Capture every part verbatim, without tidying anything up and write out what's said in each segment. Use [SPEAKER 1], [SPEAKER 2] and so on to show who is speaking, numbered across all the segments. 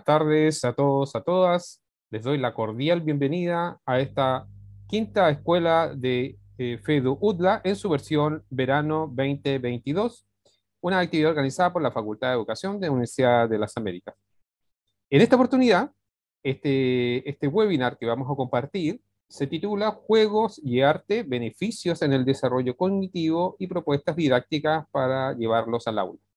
[SPEAKER 1] tardes a todos, a todas. Les doy la cordial bienvenida a esta quinta escuela de eh, FEDU UDLA en su versión verano veinte veintidós, una actividad organizada por la Facultad de Educación de la Universidad de las Américas. En esta oportunidad, este, este webinar que vamos a compartir se titula Juegos y arte, beneficios en el desarrollo cognitivo y propuestas didácticas para llevarlos al aula.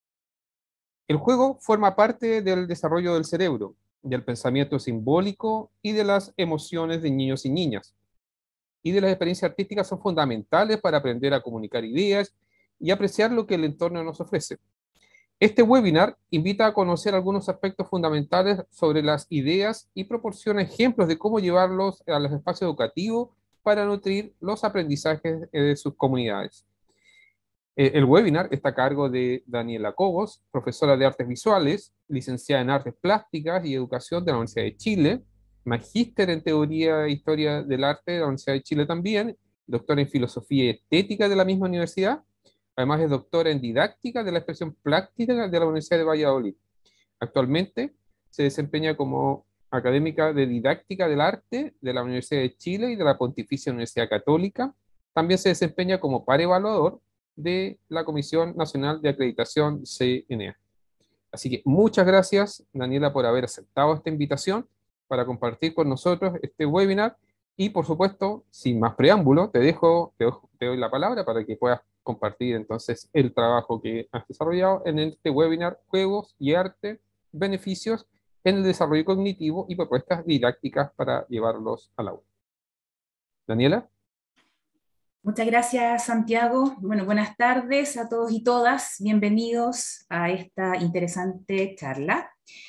[SPEAKER 1] El juego forma parte del desarrollo del cerebro, del pensamiento simbólico y de las emociones de niños y niñas. Y de las experiencias artísticas son fundamentales para aprender a comunicar ideas y apreciar lo que el entorno nos ofrece. Este webinar invita a conocer algunos aspectos fundamentales sobre las ideas y proporciona ejemplos de cómo llevarlos a los espacios educativos para nutrir los aprendizajes de sus comunidades. El webinar está a cargo de Daniela Cobos, profesora de Artes Visuales, licenciada en Artes Plásticas y Educación de la Universidad de Chile, magíster en Teoría e Historia del Arte de la Universidad de Chile también, doctora en Filosofía y Estética de la misma universidad, además es doctora en Didáctica de la Expresión Plástica de la Universidad de Valladolid. Actualmente se desempeña como académica de Didáctica del Arte de la Universidad de Chile y de la Pontificia Universidad Católica. También se desempeña como par evaluador de la Comisión Nacional de Acreditación C N A. Así que muchas gracias, Daniela, por haber aceptado esta invitación para compartir con nosotros este webinar y, por supuesto, sin más preámbulo, te dejo, te, te doy la palabra para que puedas compartir entonces el trabajo que has desarrollado en este webinar Juegos y Arte, beneficios en el desarrollo cognitivo y propuestas didácticas para llevarlos al aula. Daniela.
[SPEAKER 2] Muchas gracias, Santiago. Bueno, buenas tardes a todos y todas. Bienvenidos a esta interesante charla.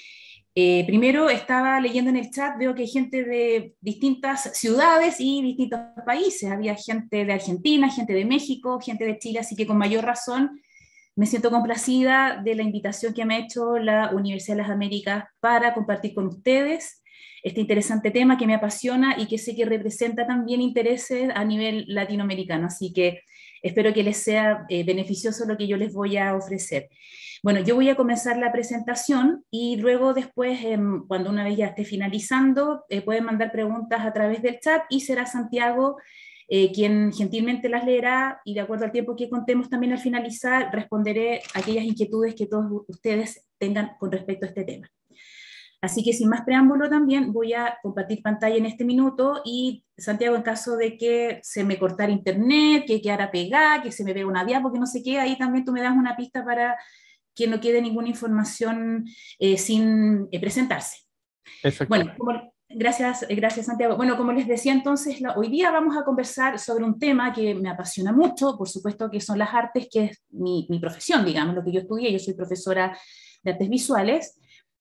[SPEAKER 2] Eh, primero, estaba leyendo en el chat, veo que hay gente de distintas ciudades y distintos países. Había gente de Argentina, gente de México, gente de Chile, así que con mayor razón me siento complacida de la invitación que me ha hecho la Universidad de las Américas para compartir con ustedes este interesante tema que me apasiona y que sé que representa también intereses a nivel latinoamericano, así que espero que les sea eh, beneficioso lo que yo les voy a ofrecer. Bueno, yo voy a comenzar la presentación y luego después, eh, cuando una vez ya esté finalizando, eh, pueden mandar preguntas a través del chat y será Santiago eh, quien gentilmente las leerá y de acuerdo al tiempo que contemos también al finalizar, responderé a aquellas inquietudes que todos ustedes tengan con respecto a este tema. Así que sin más preámbulo también voy a compartir pantalla en este minuto y Santiago, en caso de que se me cortara internet, que quedara pegada, que se me vea una diapo, que no sé qué, ahí también tú me das una pista para que no quede ninguna información eh, sin eh, presentarse. Bueno, como, gracias, gracias Santiago. Bueno, como les decía entonces, la, hoy día vamos a conversar sobre un tema que me apasiona mucho, por supuesto que son las artes, que es mi, mi profesión, digamos, lo que yo estudié. Yo soy profesora de artes visuales.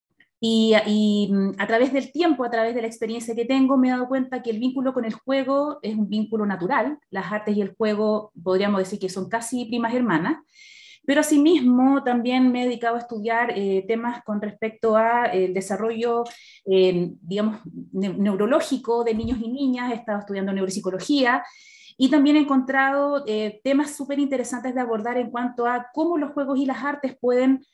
[SPEAKER 2] Y, y a través del tiempo, a través de la experiencia que tengo, me he dado cuenta que el vínculo con el juego es un vínculo natural. Las artes y el juego podríamos decir que son casi primas hermanas, pero asimismo también me he dedicado a estudiar eh, temas con respecto al desarrollo, eh, digamos, ne neurológico de niños y niñas. He estado estudiando neuropsicología y también he encontrado eh, temas súper interesantes de abordar en cuanto a cómo los juegos y las artes pueden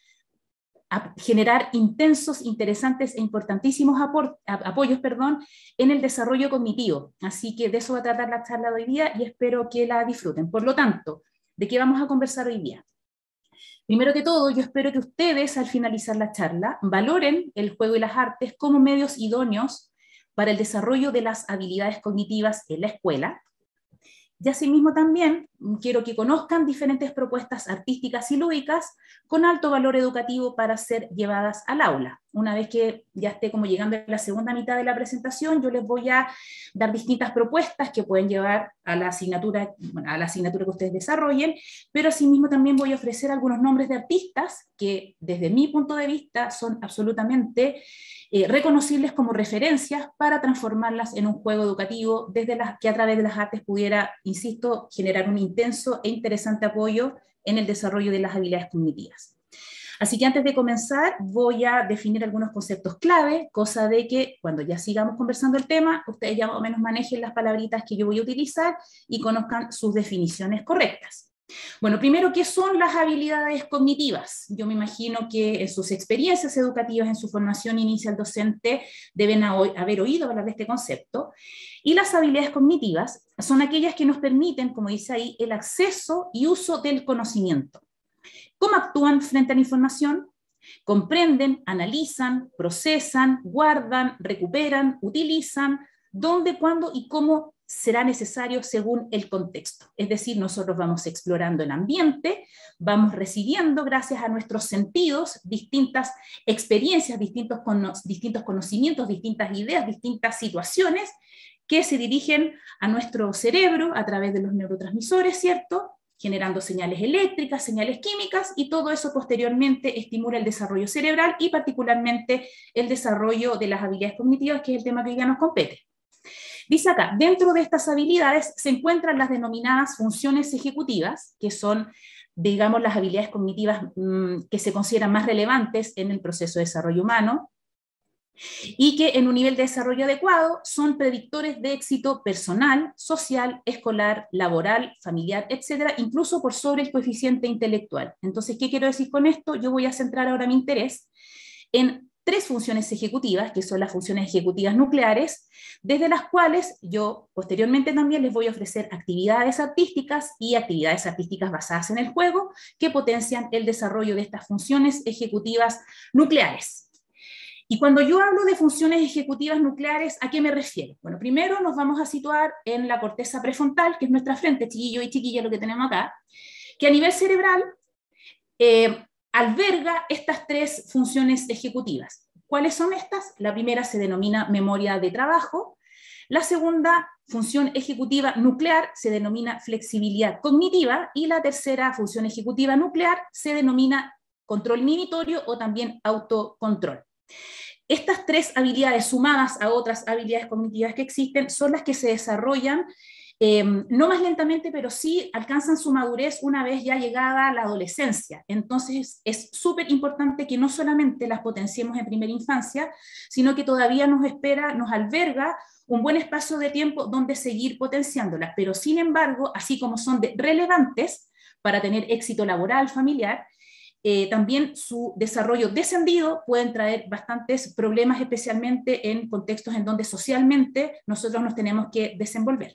[SPEAKER 2] a generar intensos, interesantes e importantísimos apoyos perdón, en el desarrollo cognitivo. Así que de eso va a tratar la charla de hoy día y espero que la disfruten. Por lo tanto, ¿de qué vamos a conversar hoy día? Primero que todo, yo espero que ustedes, al finalizar la charla, valoren el juego y las artes como medios idóneos para el desarrollo de las habilidades cognitivas en la escuela. Y asimismo también quiero que conozcan diferentes propuestas artísticas y lúdicas con alto valor educativo para ser llevadas al aula. Una vez que ya esté como llegando a la segunda mitad de la presentación, yo les voy a dar distintas propuestas que pueden llevar a la asignatura, a la asignatura que ustedes desarrollen, pero asimismo también voy a ofrecer algunos nombres de artistas que desde mi punto de vista son absolutamente Eh, reconocibles como referencias para transformarlas en un juego educativo desde las, que a través de las artes pudiera, insisto, generar un intenso e interesante apoyo en el desarrollo de las habilidades cognitivas. Así que antes de comenzar voy a definir algunos conceptos clave, cosa de que cuando ya sigamos conversando el tema, ustedes ya más o menos manejen las palabritas que yo voy a utilizar y conozcan sus definiciones correctas. Bueno, primero, ¿qué son las habilidades cognitivas? Yo me imagino que en sus experiencias educativas, en su formación inicial docente, deben haber oído hablar de este concepto. Y las habilidades cognitivas son aquellas que nos permiten, como dice ahí, el acceso y uso del conocimiento. ¿Cómo actúan frente a la información? Comprenden, analizan, procesan, guardan, recuperan, utilizan, dónde, cuándo y cómo será necesario según el contexto. Es decir, nosotros vamos explorando el ambiente, vamos recibiendo, gracias a nuestros sentidos, distintas experiencias, distintos, cono distintos conocimientos, distintas ideas, distintas situaciones que se dirigen a nuestro cerebro a través de los neurotransmisores, ¿cierto?, generando señales eléctricas, señales químicas, y todo eso posteriormente estimula el desarrollo cerebral y particularmente el desarrollo de las habilidades cognitivas, que es el tema que ya nos compete. Dice acá, dentro de estas habilidades se encuentran las denominadas funciones ejecutivas, que son, digamos, las habilidades cognitivas mmm, que se consideran más relevantes en el proceso de desarrollo humano, y que en un nivel de desarrollo adecuado son predictores de éxito personal, social, escolar, laboral, familiar, etcétera, incluso por sobre el coeficiente intelectual. Entonces, ¿qué quiero decir con esto? Yo voy a centrar ahora mi interés en tres funciones ejecutivas, que son las funciones ejecutivas nucleares, desde las cuales yo posteriormente también les voy a ofrecer actividades artísticas y actividades artísticas basadas en el juego, que potencian el desarrollo de estas funciones ejecutivas nucleares. Y cuando yo hablo de funciones ejecutivas nucleares, ¿a qué me refiero? Bueno, primero nos vamos a situar en la corteza prefrontal, que es nuestra frente, chiquillo y chiquilla, lo que tenemos acá, que a nivel cerebral eh, alberga estas tres funciones ejecutivas. ¿Cuáles son estas? La primera se denomina memoria de trabajo, la segunda función ejecutiva nuclear se denomina flexibilidad cognitiva, y la tercera función ejecutiva nuclear se denomina control inhibitorio o también autocontrol. Estas tres habilidades, sumadas a otras habilidades cognitivas que existen, son las que se desarrollan eh, no más lentamente, pero sí alcanzan su madurez una vez ya llegada la adolescencia. Entonces es súper importante que no solamente las potenciemos en primera infancia, sino que todavía nos espera, nos alberga un buen espacio de tiempo donde seguir potenciándolas. Pero sin embargo, así como son de relevantes para tener éxito laboral, familiar, Eh, también su desarrollo descendido pueden traer bastantes problemas, especialmente en contextos en donde socialmente nosotros nos tenemos que desenvolver.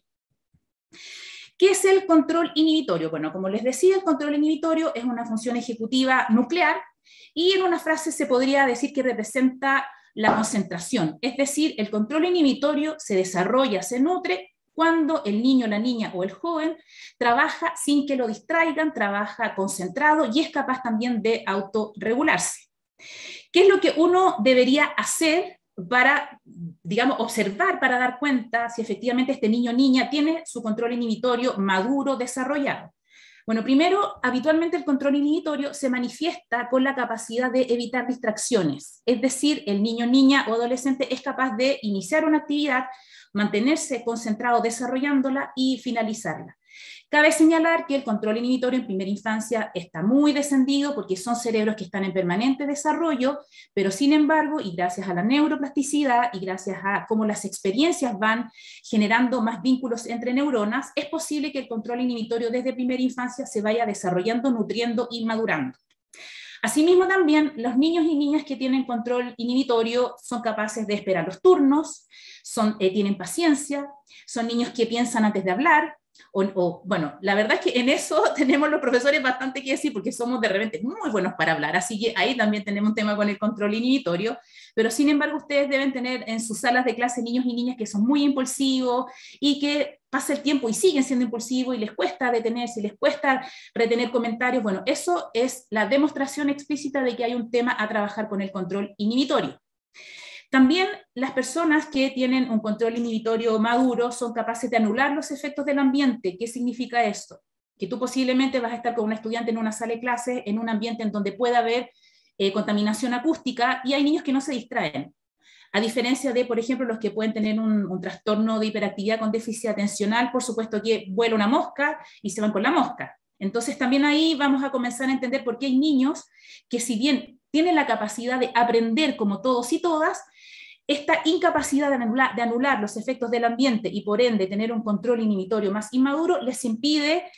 [SPEAKER 2] ¿Qué es el control inhibitorio? Bueno, como les decía, el control inhibitorio es una función ejecutiva nuclear, y en una frase se podría decir que representa la concentración, es decir, el control inhibitorio se desarrolla, se nutre cuando el niño, la niña o el joven trabaja sin que lo distraigan, trabaja concentrado y es capaz también de autorregularse. ¿Qué es lo que uno debería hacer para, digamos, observar, para dar cuenta si efectivamente este niño o niña tiene su control inhibitorio maduro, desarrollado? Bueno, primero, habitualmente el control inhibitorio se manifiesta con la capacidad de evitar distracciones, es decir, el niño, niña o adolescente es capaz de iniciar una actividad, mantenerse concentrado desarrollándola y finalizarla. Cabe señalar que el control inhibitorio en primera infancia está muy descendido porque son cerebros que están en permanente desarrollo, pero sin embargo, y gracias a la neuroplasticidad y gracias a cómo las experiencias van generando más vínculos entre neuronas, es posible que el control inhibitorio desde primera infancia se vaya desarrollando, nutriendo y madurando. Asimismo también, los niños y niñas que tienen control inhibitorio son capaces de esperar los turnos, son, eh, tienen paciencia, son niños que piensan antes de hablar, o, o, bueno, la verdad es que en eso tenemos los profesores bastante que decir, porque somos de repente muy buenos para hablar, así que ahí también tenemos un tema con el control inhibitorio, pero sin embargo ustedes deben tener en sus salas de clase niños y niñas que son muy impulsivos y que pasa el tiempo y siguen siendo impulsivos y les cuesta detenerse, les cuesta retener comentarios. Bueno, eso es la demostración explícita de que hay un tema a trabajar con el control inhibitorio. También las personas que tienen un control inhibitorio maduro son capaces de anular los efectos del ambiente. ¿Qué significa esto? Que tú posiblemente vas a estar con un estudiante en una sala de clases, en un ambiente en donde pueda haber eh, contaminación acústica, y hay niños que no se distraen. A diferencia de, por ejemplo, los que pueden tener un, un trastorno de hiperactividad con déficit atencional, por supuesto que vuela una mosca y se van con la mosca. Entonces también ahí vamos a comenzar a entender por qué hay niños que, si bien tienen la capacidad de aprender como todos y todas, esta incapacidad de anular, de anular los efectos del ambiente y por ende tener un control inhibitorio más inmaduro les impide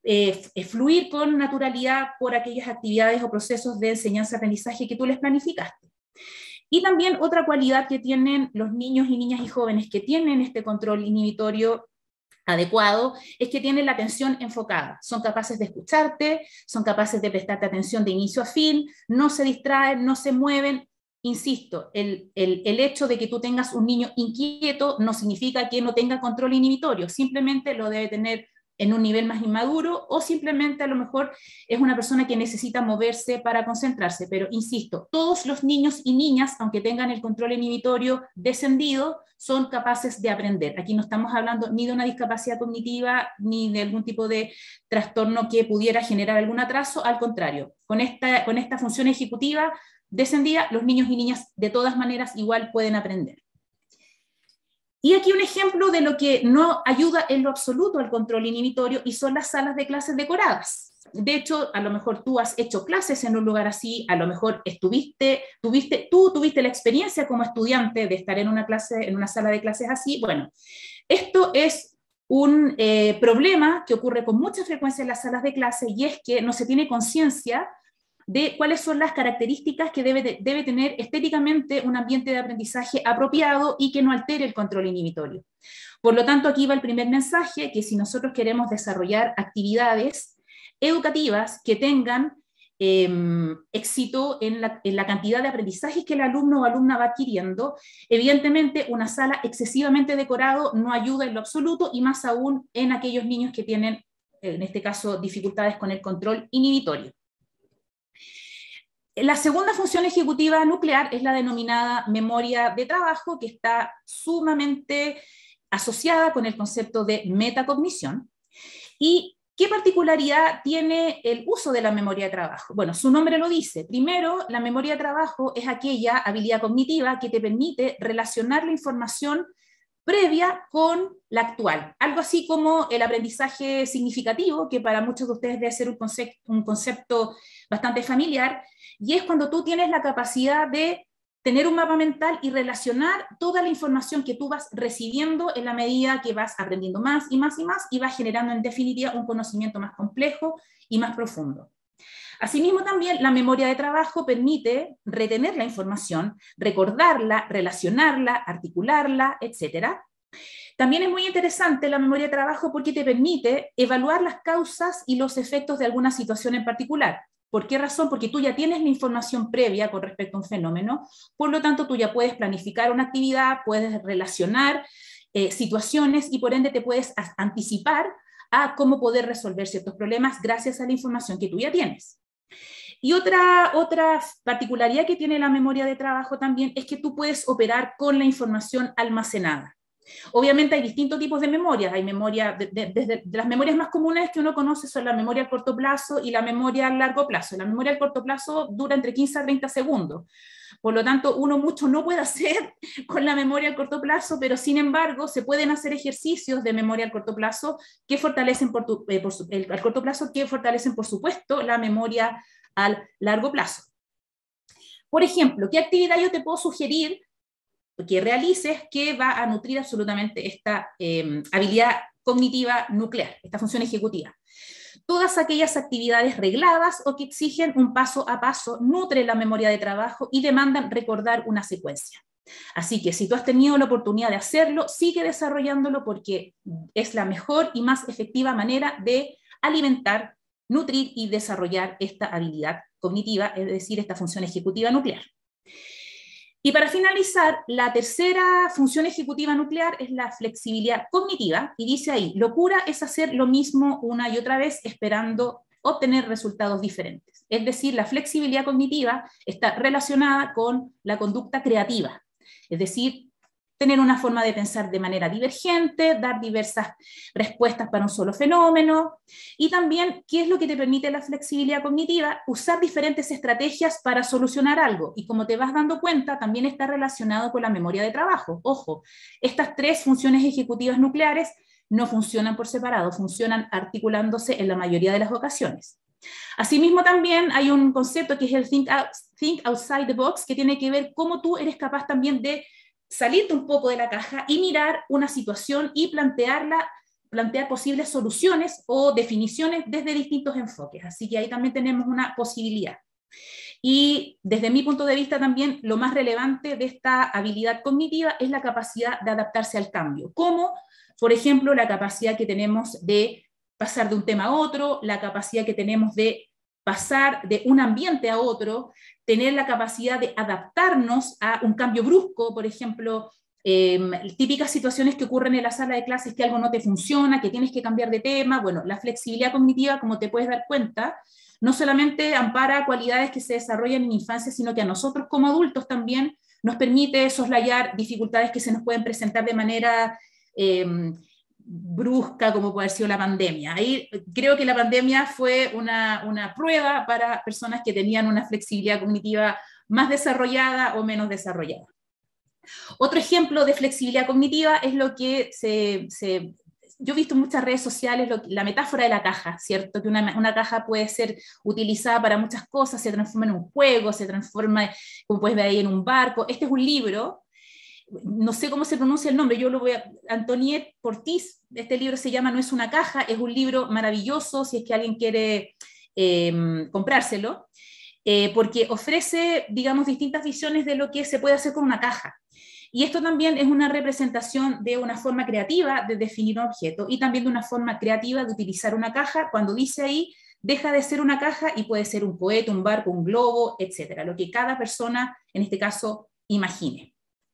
[SPEAKER 2] eh, fluir con naturalidad por aquellas actividades o procesos de enseñanza-aprendizaje que tú les planificaste. Y también otra cualidad que tienen los niños y niñas y jóvenes que tienen este control inhibitorio adecuado es que tienen la atención enfocada, son capaces de escucharte, son capaces de prestarte atención de inicio a fin, no se distraen, no se mueven. Insisto, el, el, el hecho de que tú tengas un niño inquieto no significa que no tenga control inhibitorio, simplemente lo debe tener en un nivel más inmaduro, o simplemente a lo mejor es una persona que necesita moverse para concentrarse. Pero insisto, todos los niños y niñas, aunque tengan el control inhibitorio descendido, son capaces de aprender. Aquí no estamos hablando ni de una discapacidad cognitiva, ni de algún tipo de trastorno que pudiera generar algún atraso, al contrario, con esta, con esta función ejecutiva descendida, los niños y niñas de todas maneras igual pueden aprender. Y aquí un ejemplo de lo que no ayuda en lo absoluto al control inhibitorio, y son las salas de clases decoradas. De hecho, a lo mejor tú has hecho clases en un lugar así, a lo mejor estuviste, tuviste, tú tuviste la experiencia como estudiante de estar en una clase, en una sala de clases así. Bueno, esto es un eh, problema que ocurre con mucha frecuencia en las salas de clase, y es que no se tiene conciencia de cuáles son las características que debe, de, debe tener estéticamente un ambiente de aprendizaje apropiado y que no altere el control inhibitorio. Por lo tanto, aquí va el primer mensaje, que si nosotros queremos desarrollar actividades educativas que tengan eh, éxito en la, en la cantidad de aprendizajes que el alumno o alumna va adquiriendo, evidentemente una sala excesivamente decorada no ayuda en lo absoluto, y más aún en aquellos niños que tienen, en este caso, dificultades con el control inhibitorio. La segunda función ejecutiva nuclear es la denominada memoria de trabajo, que está sumamente asociada con el concepto de metacognición. ¿Y qué particularidad tiene el uso de la memoria de trabajo? Bueno, su nombre lo dice. Primero, la memoria de trabajo es aquella habilidad cognitiva que te permite relacionar la información previa con la actual. Algo así como el aprendizaje significativo, que para muchos de ustedes debe ser un concepto, un concepto bastante familiar, y es cuando tú tienes la capacidad de tener un mapa mental y relacionar toda la información que tú vas recibiendo en la medida que vas aprendiendo más y más y más, y vas generando en definitiva un conocimiento más complejo y más profundo. Asimismo, también la memoria de trabajo permite retener la información, recordarla, relacionarla, articularla, etcétera. También es muy interesante la memoria de trabajo porque te permite evaluar las causas y los efectos de alguna situación en particular. ¿Por qué razón? Porque tú ya tienes la información previa con respecto a un fenómeno, por lo tanto tú ya puedes planificar una actividad, puedes relacionar eh, situaciones, y por ende te puedes anticipar a cómo poder resolver ciertos problemas gracias a la información que tú ya tienes. Y otra, otra particularidad que tiene la memoria de trabajo también es que tú puedes operar con la información almacenada. Obviamente hay distintos tipos de memorias. Hay memoria, de, de, de, de las memorias más comunes que uno conoce son la memoria a corto plazo y la memoria a largo plazo. La memoria a corto plazo dura entre quince a treinta segundos. Por lo tanto, uno mucho no puede hacer con la memoria a corto plazo, pero sin embargo se pueden hacer ejercicios de memoria a corto plazo que fortalecen por, tu, eh, por su, el, al corto plazo que fortalecen, por supuesto, la memoria al largo plazo. Por ejemplo, ¿qué actividad yo te puedo sugerir que realices que va a nutrir absolutamente esta eh, habilidad cognitiva nuclear, esta función ejecutiva? Todas aquellas actividades regladas o que exigen un paso a paso nutren la memoria de trabajo y demandan recordar una secuencia. Así que si tú has tenido la oportunidad de hacerlo, sigue desarrollándolo, porque es la mejor y más efectiva manera de alimentar, nutrir y desarrollar esta habilidad cognitiva, es decir, esta función ejecutiva nuclear. Y para finalizar, la tercera función ejecutiva nuclear es la flexibilidad cognitiva, y dice ahí: locura es hacer lo mismo una y otra vez esperando obtener resultados diferentes. Es decir, la flexibilidad cognitiva está relacionada con la conducta creativa, es decir, tener una forma de pensar de manera divergente, dar diversas respuestas para un solo fenómeno. Y también, ¿qué es lo que te permite la flexibilidad cognitiva? Usar diferentes estrategias para solucionar algo. Y como te vas dando cuenta, también está relacionado con la memoria de trabajo. Ojo, estas tres funciones ejecutivas nucleares no funcionan por separado, funcionan articulándose en la mayoría de las ocasiones. Asimismo, también hay un concepto que es el think, out, think outside the box, que tiene que ver cómo tú eres capaz también de salirte un poco de la caja y mirar una situación y plantearla plantear posibles soluciones o definiciones desde distintos enfoques. Así que ahí también tenemos una posibilidad. Y desde mi punto de vista también lo más relevante de esta habilidad cognitiva es la capacidad de adaptarse al cambio, como por ejemplo la capacidad que tenemos de pasar de un tema a otro, la capacidad que tenemos de pasar de un ambiente a otro, tener la capacidad de adaptarnos a un cambio brusco, por ejemplo, eh, típicas situaciones que ocurren en la sala de clases, que algo no te funciona, que tienes que cambiar de tema. Bueno, la flexibilidad cognitiva, como te puedes dar cuenta, no solamente ampara cualidades que se desarrollan en infancia, sino que a nosotros como adultos también nos permite soslayar dificultades que se nos pueden presentar de manera eh, brusca, como puede haber sido la pandemia. Ahí creo que la pandemia fue una, una prueba para personas que tenían una flexibilidad cognitiva más desarrollada o menos desarrollada. Otro ejemplo de flexibilidad cognitiva es lo que se... se yo he visto en muchas redes sociales lo, la metáfora de la caja, ¿cierto? Que una, una caja puede ser utilizada para muchas cosas, se transforma en un juego, se transforma, como puedes ver ahí, en un barco. Este es un libro, no sé cómo se pronuncia el nombre, yo lo voy a... Antoniette Portis, este libro se llama No es una caja, es un libro maravilloso si es que alguien quiere eh, comprárselo, eh, porque ofrece, digamos, distintas visiones de lo que se puede hacer con una caja. Y esto también es una representación de una forma creativa de definir un objeto y también de una forma creativa de utilizar una caja. Cuando dice ahí, deja de ser una caja y puede ser un cohete, un barco, un globo, etcétera, lo que cada persona, en este caso, imagine.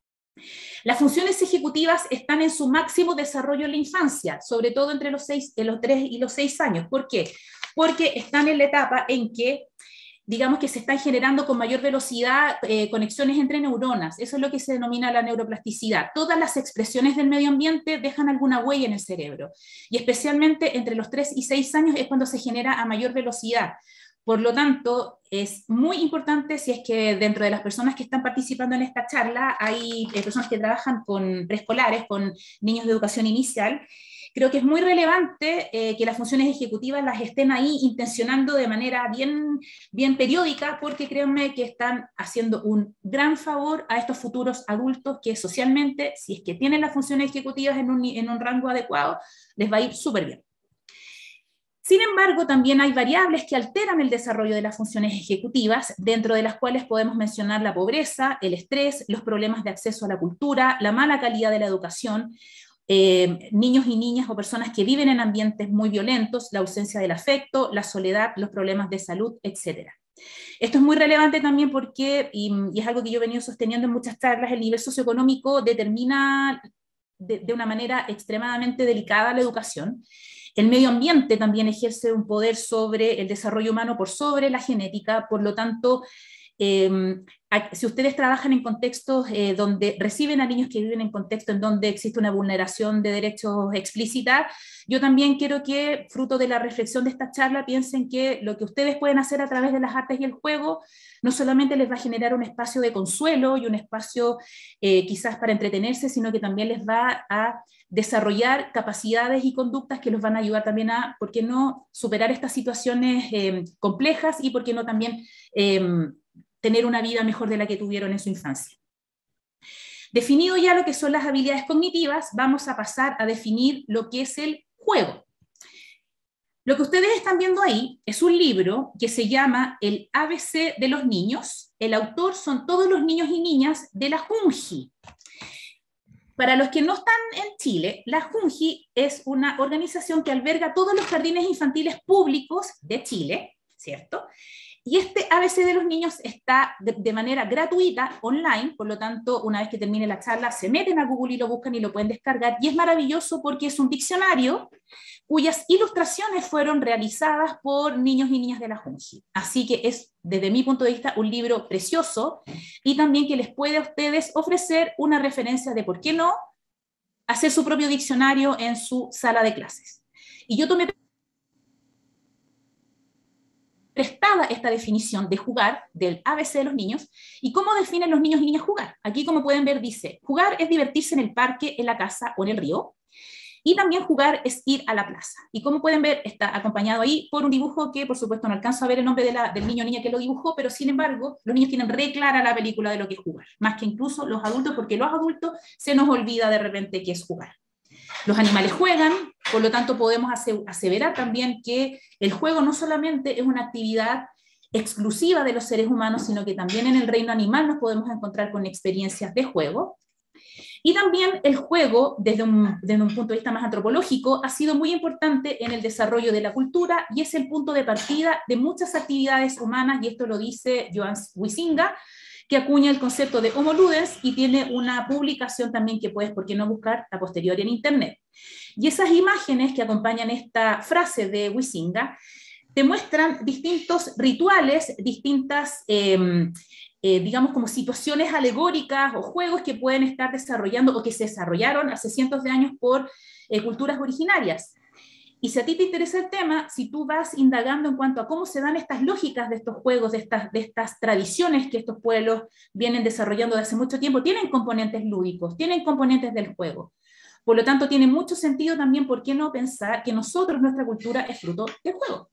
[SPEAKER 2] Las funciones ejecutivas están en su máximo desarrollo en la infancia, sobre todo entre los, seis, de los tres y los seis años. ¿Por qué? Porque están en la etapa en que digamos que se están generando con mayor velocidad eh, conexiones entre neuronas. Eso es lo que se denomina la neuroplasticidad. Todas las expresiones del medio ambiente dejan alguna huella en el cerebro, y especialmente entre los tres y seis años es cuando se genera a mayor velocidad. Por lo tanto, es muy importante, si es que dentro de las personas que están participando en esta charla hay eh, personas que trabajan con preescolares, con niños de educación inicial, creo que es muy relevante eh, que las funciones ejecutivas las estén ahí intencionando de manera bien, bien periódica, porque créanme que están haciendo un gran favor a estos futuros adultos que socialmente, si es que tienen las funciones ejecutivas en un, en un rango adecuado, les va a ir súper bien. Sin embargo, también hay variables que alteran el desarrollo de las funciones ejecutivas, dentro de las cuales podemos mencionar la pobreza, el estrés, los problemas de acceso a la cultura, la mala calidad de la educación, Eh, niños y niñas o personas que viven en ambientes muy violentos, la ausencia del afecto, la soledad, los problemas de salud, etcétera. Esto es muy relevante también porque, y, y es algo que yo he venido sosteniendo en muchas charlas, el nivel socioeconómico determina de, de una manera extremadamente delicada la educación. El medio ambiente también ejerce un poder sobre el desarrollo humano por sobre la genética, por lo tanto, Eh, si ustedes trabajan en contextos eh, donde reciben a niños que viven en contextos en donde existe una vulneración de derechos explícita, yo también quiero que, fruto de la reflexión de esta charla, piensen que lo que ustedes pueden hacer a través de las artes y el juego no solamente les va a generar un espacio de consuelo y un espacio eh, quizás para entretenerse, sino que también les va a desarrollar capacidades y conductas que los van a ayudar también a, ¿por qué no?, superar estas situaciones eh, complejas y, ¿por qué no?, también eh, tener una vida mejor de la que tuvieron en su infancia. Definido ya lo que son las habilidades cognitivas, vamos a pasar a definir lo que es el juego. Lo que ustedes están viendo ahí es un libro que se llama El A B C de los niños. El autor son todos los niños y niñas de la Junji. Para los que no están en Chile, la Junji es una organización que alberga todos los jardines infantiles públicos de Chile, ¿cierto? Y este A B C de los niños está de, de manera gratuita, online, por lo tanto, una vez que termine la charla, se meten a Google y lo buscan y lo pueden descargar, y es maravilloso porque es un diccionario cuyas ilustraciones fueron realizadas por niños y niñas de la Junji. Así que es, desde mi punto de vista, un libro precioso, y también que les puede a ustedes ofrecer una referencia de por qué no hacer su propio diccionario en su sala de clases. Y yo tomé prestada esta definición de jugar del A B C de los niños. ¿Y cómo definen los niños y niñas jugar? Aquí, como pueden ver, dice, jugar es divertirse en el parque, en la casa o en el río, y también jugar es ir a la plaza. Y como pueden ver, está acompañado ahí por un dibujo que, por supuesto, no alcanzo a ver el nombre de la, del niño o niña que lo dibujó, pero sin embargo, los niños tienen re clara la película de lo que es jugar, más que incluso los adultos, porque los adultos se nos olvida de repente qué es jugar. Los animales juegan, por lo tanto podemos aseverar también que el juego no solamente es una actividad exclusiva de los seres humanos, sino que también en el reino animal nos podemos encontrar con experiencias de juego. Y también el juego, desde un, desde un punto de vista más antropológico, ha sido muy importante en el desarrollo de la cultura y es el punto de partida de muchas actividades humanas, y esto lo dice Joan Huizinga, que acuña el concepto de Homo Ludens y tiene una publicación también que puedes, ¿por qué no buscar a posteriori en internet? Y esas imágenes que acompañan esta frase de Huizinga te muestran distintos rituales, distintas, eh, eh, digamos, como situaciones alegóricas o juegos que pueden estar desarrollando o que se desarrollaron hace cientos de años por eh, culturas originarias. Y si a ti te interesa el tema, si tú vas indagando en cuanto a cómo se dan estas lógicas de estos juegos, de estas, de estas tradiciones que estos pueblos vienen desarrollando desde hace mucho tiempo, tienen componentes lúdicos, tienen componentes del juego. Por lo tanto, tiene mucho sentido también, ¿por qué no pensar que nosotros, nuestra cultura, es fruto del juego?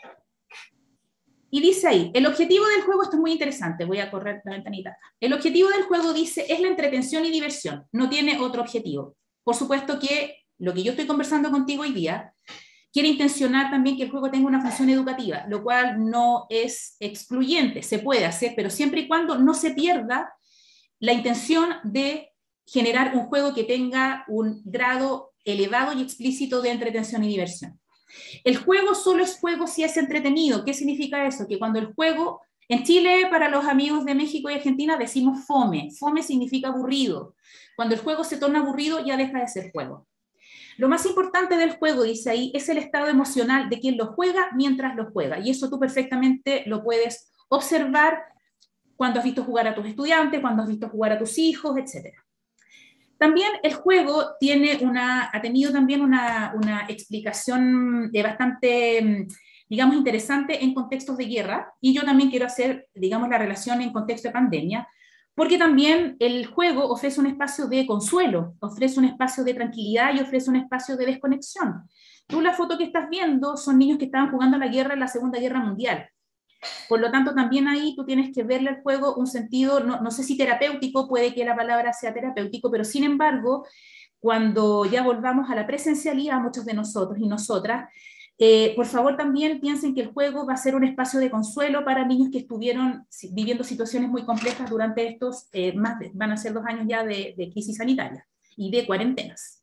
[SPEAKER 2] Y dice ahí, el objetivo del juego, esto es muy interesante, voy a correr la ventanita acá. El objetivo del juego, dice, es la entretención y diversión, no tiene otro objetivo. Por supuesto que lo que yo estoy conversando contigo hoy día quiere intencionar también que el juego tenga una función educativa, lo cual no es excluyente, se puede hacer, pero siempre y cuando no se pierda la intención de generar un juego que tenga un grado elevado y explícito de entretención y diversión. El juego solo es juego si es entretenido. ¿Qué significa eso? Que cuando el juego, en Chile, para los amigos de México y Argentina, decimos fome. Fome significa aburrido. Cuando el juego se torna aburrido, ya deja de ser juego. Lo más importante del juego, dice ahí, es el estado emocional de quien lo juega mientras lo juega. Y eso tú perfectamente lo puedes observar cuando has visto jugar a tus estudiantes, cuando has visto jugar a tus hijos, etcétera. También el juego tiene una, ha tenido también una, una explicación bastante, digamos, interesante en contextos de guerra, y yo también quiero hacer, digamos, la relación en contexto de pandemia, porque también el juego ofrece un espacio de consuelo, ofrece un espacio de tranquilidad y ofrece un espacio de desconexión. Tú la foto que estás viendo son niños que estaban jugando la guerra en la Segunda Guerra Mundial. Por lo tanto, también ahí tú tienes que verle al juego un sentido, no, no sé si terapéutico, puede que la palabra sea terapéutico, pero sin embargo, cuando ya volvamos a la presencialidad, muchos de nosotros y nosotras, eh, por favor también piensen que el juego va a ser un espacio de consuelo para niños que estuvieron viviendo situaciones muy complejas durante estos, eh, más de, van a ser dos años ya de, de crisis sanitaria y de cuarentenas.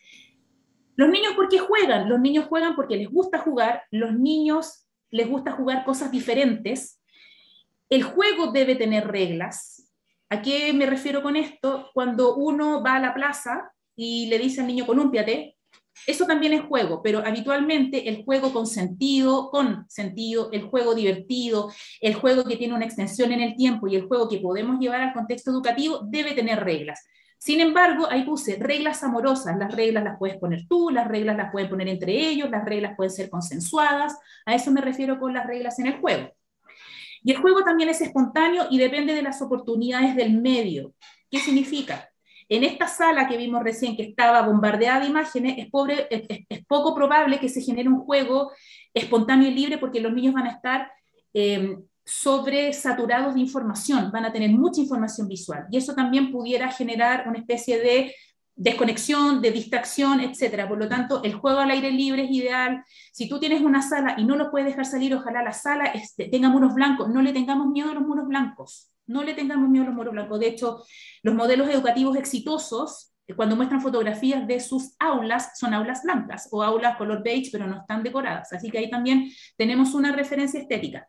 [SPEAKER 2] Los niños, ¿por qué juegan? Los niños juegan porque les gusta jugar, los niños les gusta jugar cosas diferentes. El juego debe tener reglas. ¿A qué me refiero con esto? Cuando uno va a la plaza y le dice al niño colúmpiate, eso también es juego, pero habitualmente el juego con sentido, con sentido, el juego divertido, el juego que tiene una extensión en el tiempo y el juego que podemos llevar al contexto educativo debe tener reglas. Sin embargo, ahí puse reglas amorosas, las reglas las puedes poner tú, las reglas las pueden poner entre ellos, las reglas pueden ser consensuadas, a eso me refiero con las reglas en el juego. Y el juego también es espontáneo y depende de las oportunidades del medio. ¿Qué significa? En esta sala que vimos recién, que estaba bombardeada de imágenes, es, pobre, es, es, es poco probable que se genere un juego espontáneo y libre porque los niños van a estar eh, sobresaturados de información, van a tener mucha información visual, y eso también pudiera generar una especie de desconexión, de distracción, etcétera. Por lo tanto, el juego al aire libre es ideal. Si tú tienes una sala y no lo puedes dejar salir, ojalá la sala este, tenga muros blancos. No le tengamos miedo a los muros blancos. No le tengamos miedo a los muros blancos. De hecho, los modelos educativos exitosos, cuando muestran fotografías de sus aulas, son aulas blancas o aulas color beige, pero no están decoradas. Así que ahí también tenemos una referencia estética.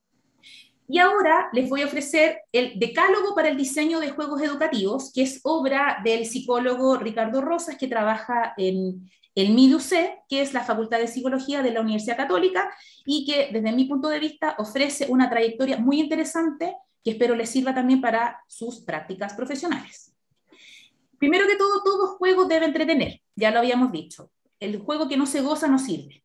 [SPEAKER 2] Y ahora les voy a ofrecer el Decálogo para el Diseño de Juegos Educativos, que es obra del psicólogo Ricardo Rosas, que trabaja en el M I D U C, que es la Facultad de Psicología de la Universidad Católica, y que desde mi punto de vista ofrece una trayectoria muy interesante, que espero les sirva también para sus prácticas profesionales. Primero que todo, todo juego debe entretener, ya lo habíamos dicho. El juego que no se goza no sirve.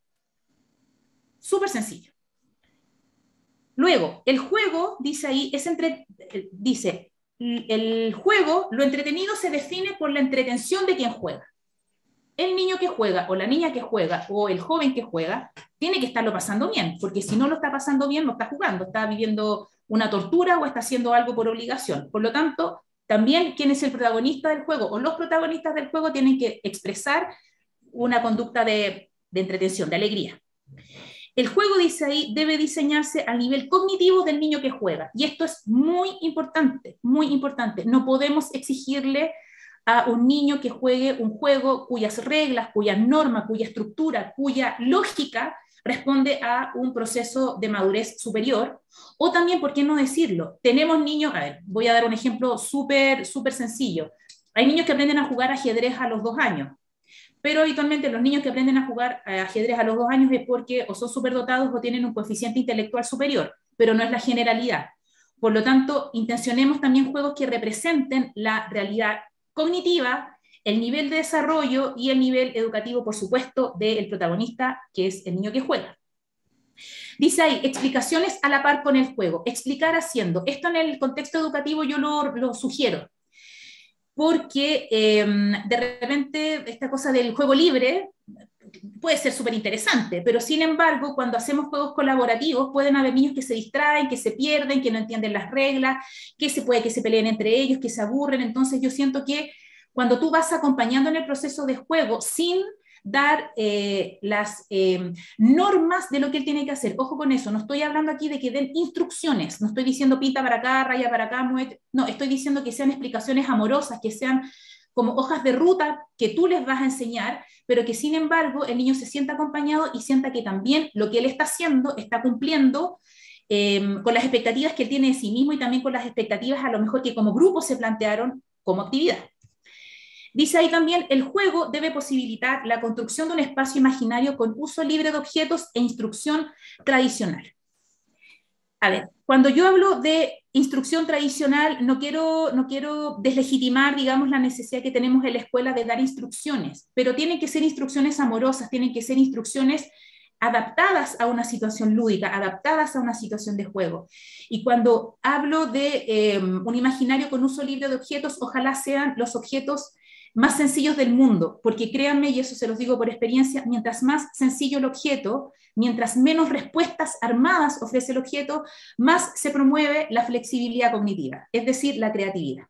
[SPEAKER 2] Súper sencillo. Luego, el juego, dice ahí, es entre, dice, el juego, lo entretenido se define por la entretención de quien juega. El niño que juega, o la niña que juega, o el joven que juega, tiene que estarlo pasando bien, porque si no lo está pasando bien, no está jugando, está viviendo una tortura o está haciendo algo por obligación. Por lo tanto, también quien es el protagonista del juego, o los protagonistas del juego, tienen que expresar una conducta de, de entretención, de alegría. El juego, dice ahí, debe diseñarse al nivel cognitivo del niño que juega. Y esto es muy importante, muy importante. No podemos exigirle a un niño que juegue un juego cuyas reglas, cuya norma, cuya estructura, cuya lógica responde a un proceso de madurez superior. O también, ¿por qué no decirlo? Tenemos niños, a ver, voy a dar un ejemplo súper, súper sencillo. Hay niños que aprenden a jugar ajedrez a los dos años. Pero habitualmente los niños que aprenden a jugar ajedrez a los dos años es porque o son superdotados o tienen un coeficiente intelectual superior, pero no es la generalidad. Por lo tanto, intencionemos también juegos que representen la realidad cognitiva, el nivel de desarrollo y el nivel educativo, por supuesto, del protagonista, que es el niño que juega. Dice ahí, explicaciones a la par con el juego, explicar haciendo. Esto en el contexto educativo yo lo, lo sugiero, porque eh, de repente esta cosa del juego libre puede ser súper interesante, pero sin embargo, cuando hacemos juegos colaborativos, pueden haber niños que se distraen, que se pierden, que no entienden las reglas, que se puede que se peleen entre ellos, que se aburren. Entonces yo siento que cuando tú vas acompañando en el proceso de juego sin dar eh, las eh, normas de lo que él tiene que hacer. Ojo con eso, no estoy hablando aquí de que den instrucciones, no estoy diciendo pinta para acá, raya para acá, mueve, no, estoy diciendo que sean explicaciones amorosas, que sean como hojas de ruta que tú les vas a enseñar, pero que sin embargo el niño se sienta acompañado y sienta que también lo que él está haciendo está cumpliendo eh, con las expectativas que él tiene de sí mismo y también con las expectativas a lo mejor que como grupo se plantearon como actividad. Dice ahí también, el juego debe posibilitar la construcción de un espacio imaginario con uso libre de objetos e instrucción tradicional. A ver, cuando yo hablo de instrucción tradicional, no quiero, no quiero deslegitimar, digamos, la necesidad que tenemos en la escuela de dar instrucciones, pero tienen que ser instrucciones amorosas, tienen que ser instrucciones adaptadas a una situación lúdica, adaptadas a una situación de juego. Y cuando hablo de eh, un imaginario con uso libre de objetos, ojalá sean los objetos más sencillos del mundo, porque créanme, y eso se los digo por experiencia, mientras más sencillo el objeto, mientras menos respuestas armadas ofrece el objeto, más se promueve la flexibilidad cognitiva, es decir, la creatividad.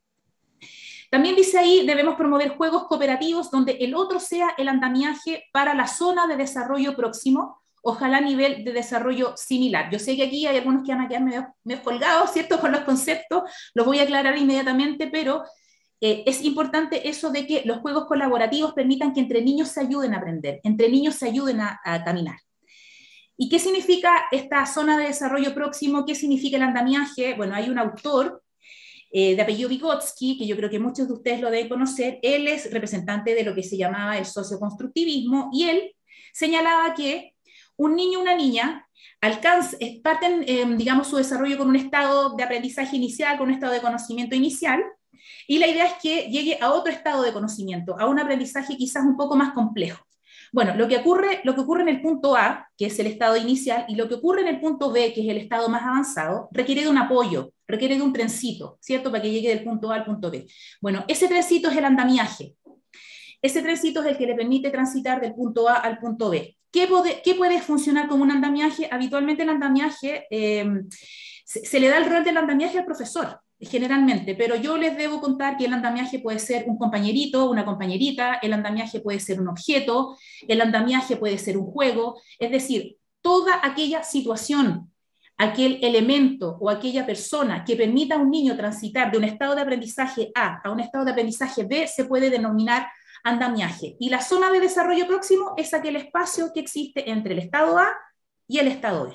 [SPEAKER 2] También dice ahí, debemos promover juegos cooperativos donde el otro sea el andamiaje para la zona de desarrollo próximo, ojalá a nivel de desarrollo similar. Yo sé que aquí hay algunos que van a quedar medio, medio colgados, ¿cierto?, con los conceptos, los voy a aclarar inmediatamente, pero Eh, es importante eso de que los juegos colaborativos permitan que entre niños se ayuden a aprender, entre niños se ayuden a, a caminar. ¿Y qué significa esta zona de desarrollo próximo? ¿Qué significa el andamiaje? Bueno, hay un autor eh, de apellido Vygotsky, que yo creo que muchos de ustedes lo deben conocer. Él es representante de lo que se llamaba el socioconstructivismo, y él señalaba que un niño o una niña alcanza, parten, eh, digamos, su desarrollo con un estado de aprendizaje inicial, con un estado de conocimiento inicial, y la idea es que llegue a otro estado de conocimiento, a un aprendizaje quizás un poco más complejo. Bueno, lo que ocurre, lo que ocurre en el punto A, que es el estado inicial, y lo que ocurre en el punto B, que es el estado más avanzado, requiere de un apoyo, requiere de un trencito, ¿cierto?, para que llegue del punto A al punto B. Bueno, ese trencito es el andamiaje. Ese trencito es el que le permite transitar del punto A al punto B. ¿Qué puede, qué puede funcionar como un andamiaje? Habitualmente el andamiaje, eh, se, se le da el rol del andamiaje al profesor, generalmente, pero yo les debo contar que el andamiaje puede ser un compañerito, una compañerita, el andamiaje puede ser un objeto, el andamiaje puede ser un juego, es decir, toda aquella situación, aquel elemento o aquella persona que permita a un niño transitar de un estado de aprendizaje A a un estado de aprendizaje B se puede denominar andamiaje. Y la zona de desarrollo próximo es aquel espacio que existe entre el estado A y el estado B.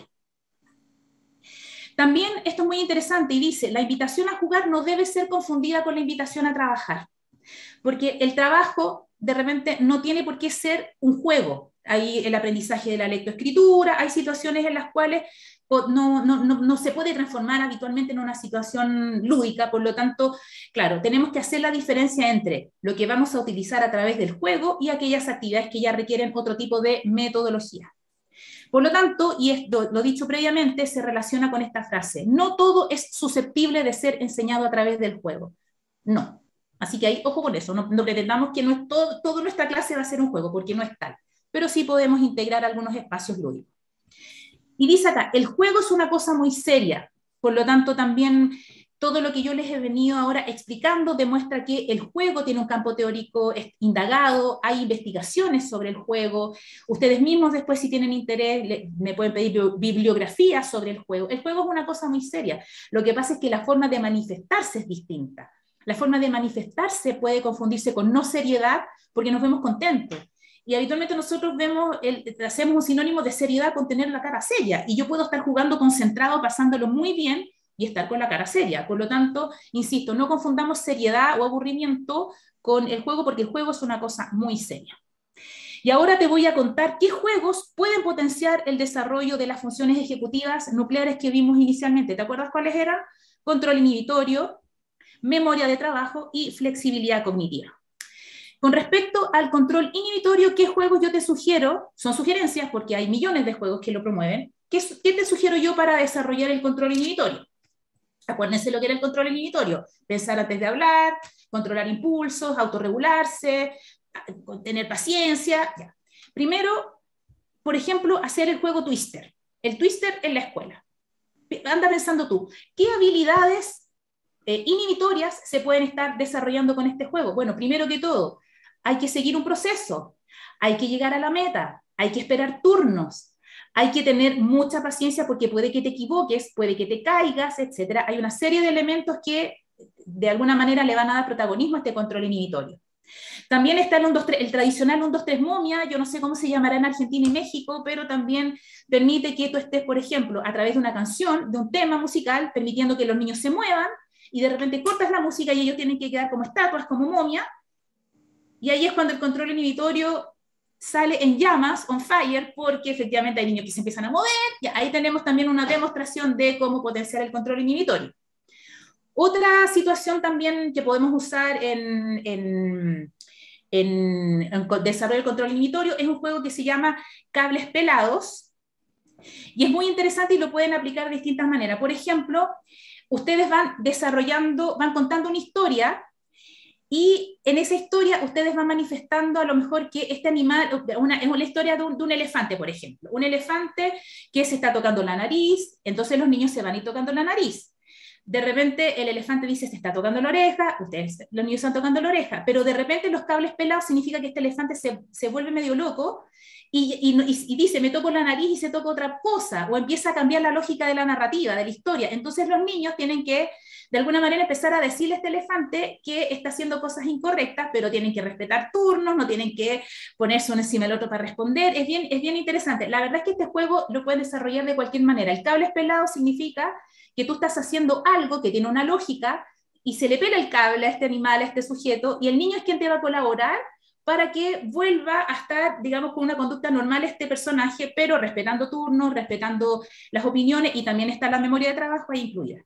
[SPEAKER 2] También esto es muy interesante y dice, la invitación a jugar no debe ser confundida con la invitación a trabajar, porque el trabajo de repente no tiene por qué ser un juego. Hay el aprendizaje de la lectoescritura, hay situaciones en las cuales no, no, no, no se puede transformar habitualmente en una situación lúdica, por lo tanto, claro, tenemos que hacer la diferencia entre lo que vamos a utilizar a través del juego y aquellas actividades que ya requieren otro tipo de metodología. Por lo tanto, y esto lo dicho previamente, se relaciona con esta frase, no todo es susceptible de ser enseñado a través del juego. No. Así que ahí, ojo con eso, no, no pretendamos que no es todo, toda nuestra clase va a ser un juego, porque no es tal. Pero sí podemos integrar algunos espacios lúdicos. Y dice acá, el juego es una cosa muy seria, por lo tanto también todo lo que yo les he venido ahora explicando demuestra que el juego tiene un campo teórico indagado, hay investigaciones sobre el juego, ustedes mismos después si tienen interés me pueden pedir bibliografía sobre el juego. El juego es una cosa muy seria, lo que pasa es que la forma de manifestarse es distinta. La forma de manifestarse puede confundirse con no seriedad porque nos vemos contentos. Y habitualmente nosotros vemos el, hacemos un sinónimo de seriedad con tener la cara seria, y yo puedo estar jugando concentrado, pasándolo muy bien, y estar con la cara seria. Por lo tanto, insisto, no confundamos seriedad o aburrimiento con el juego, porque el juego es una cosa muy seria. Y ahora te voy a contar qué juegos pueden potenciar el desarrollo de las funciones ejecutivas nucleares que vimos inicialmente. ¿Te acuerdas cuáles eran? Control inhibitorio, memoria de trabajo y flexibilidad cognitiva. Con respecto al control inhibitorio, ¿qué juegos yo te sugiero? Son sugerencias porque hay millones de juegos que lo promueven. ¿Qué, qué te sugiero yo para desarrollar el control inhibitorio? Acuérdense lo que era el control inhibitorio. Pensar antes de hablar, controlar impulsos, autorregularse, tener paciencia. Ya. Primero, por ejemplo, hacer el juego Twister. El Twister en la escuela. Anda pensando tú, ¿qué habilidades eh, inhibitorias se pueden estar desarrollando con este juego? Bueno, primero que todo, hay que seguir un proceso, hay que llegar a la meta, hay que esperar turnos, hay que tener mucha paciencia porque puede que te equivoques, puede que te caigas, etcétera. Hay una serie de elementos que de alguna manera le van a dar protagonismo a este control inhibitorio. También está el, uno, dos, tres, el tradicional uno, dos, tres momia, yo no sé cómo se llamará en Argentina y México, pero también permite que tú estés, por ejemplo, a través de una canción, de un tema musical, permitiendo que los niños se muevan, y de repente cortas la música y ellos tienen que quedar como estatuas, como momia, y ahí es cuando el control inhibitorio sale en llamas, on fire, porque efectivamente hay niños que se empiezan a mover, y ahí tenemos también una demostración de cómo potenciar el control inhibitorio. Otra situación también que podemos usar en, en, en, en desarrollo del control inhibitorio es un juego que se llama Cables Pelados, y es muy interesante y lo pueden aplicar de distintas maneras. Por ejemplo, ustedes van desarrollando, van contando una historia, y en esa historia ustedes van manifestando a lo mejor que este animal, una, es una historia de un, de un elefante, por ejemplo. Un elefante que se está tocando la nariz, entonces los niños se van a ir tocando la nariz. De repente el elefante dice, se está tocando la oreja, ustedes, los niños están tocando la oreja, pero de repente los cables pelados significa que este elefante se, se vuelve medio loco y, y, y dice, me toco la nariz y se toca otra cosa, o empieza a cambiar la lógica de la narrativa, de la historia. Entonces los niños tienen que de alguna manera empezar a decirle a este elefante que está haciendo cosas incorrectas, pero tienen que respetar turnos, no tienen que ponerse uno encima del otro para responder. Es bien, es bien interesante. La verdad es que este juego lo pueden desarrollar de cualquier manera. El cable pelado significa que tú estás haciendo algo que tiene una lógica y se le pela el cable a este animal, a este sujeto, y el niño es quien te va a colaborar para que vuelva a estar, digamos, con una conducta normal este personaje, pero respetando turnos, respetando las opiniones, y también está la memoria de trabajo ahí incluida.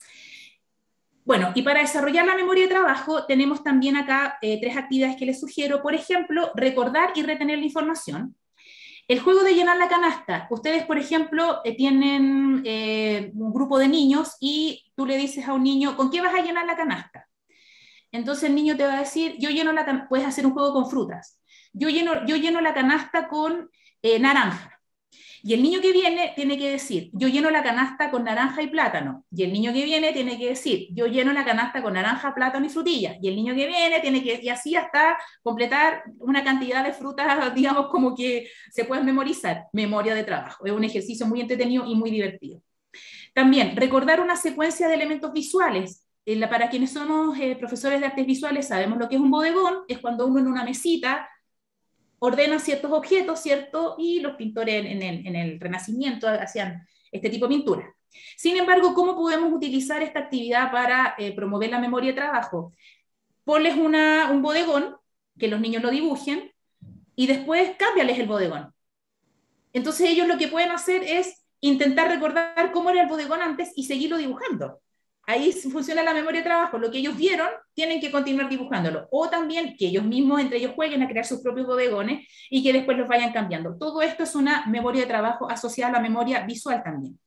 [SPEAKER 2] Bueno, y para desarrollar la memoria de trabajo tenemos también acá eh, tres actividades que les sugiero. Por ejemplo, recordar y retener la información. El juego de llenar la canasta. Ustedes, por ejemplo, eh, tienen eh, un grupo de niños y tú le dices a un niño, ¿con qué vas a llenar la canasta? Entonces el niño te va a decir, yo lleno la canasta, puedes hacer un juego con frutas. Yo lleno, yo lleno la canasta con eh, naranja. Y el niño que viene tiene que decir, yo lleno la canasta con naranja y plátano. Y el niño que viene tiene que decir, yo lleno la canasta con naranja, plátano y frutilla. Y el niño que viene tiene que, y así hasta completar una cantidad de frutas, digamos, como que se pueden memorizar. Memoria de trabajo. Es un ejercicio muy entretenido y muy divertido. También, recordar una secuencia de elementos visuales. Para quienes somos eh, profesores de artes visuales, sabemos lo que es un bodegón. Es cuando uno en una mesita ordenan ciertos objetos, ¿cierto? Y los pintores en, en, el, en el Renacimiento hacían este tipo de pintura. Sin embargo, ¿cómo podemos utilizar esta actividad para eh, promover la memoria de trabajo? Ponles una, un bodegón, que los niños lo dibujen, y después cámbiales el bodegón. Entonces ellos lo que pueden hacer es intentar recordar cómo era el bodegón antes y seguirlo dibujando. Ahí funciona la memoria de trabajo. Lo que ellos vieron, tienen que continuar dibujándolo. O también que ellos mismos, entre ellos, jueguen a crear sus propios bodegones y que después los vayan cambiando. Todo esto es una memoria de trabajo asociada a la memoria visual también.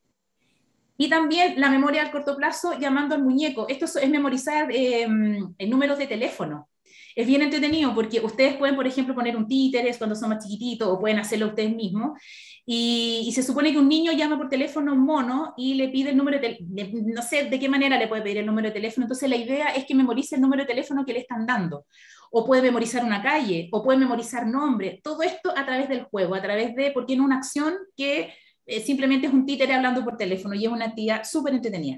[SPEAKER 2] Y también la memoria al corto plazo llamando al muñeco. Esto es memorizar eh, en números de teléfono. Es bien entretenido porque ustedes pueden, por ejemplo, poner un títeres cuando son más chiquititos o pueden hacerlo ustedes mismos. Y, y se supone que un niño llama por teléfono a un mono y le pide el número de teléfono, no sé de qué manera le puede pedir el número de teléfono, entonces la idea es que memorice el número de teléfono que le están dando, o puede memorizar una calle, o puede memorizar nombre, todo esto a través del juego, a través de, porque no una acción que eh, simplemente es un títere hablando por teléfono, y es una actividad súper entretenida.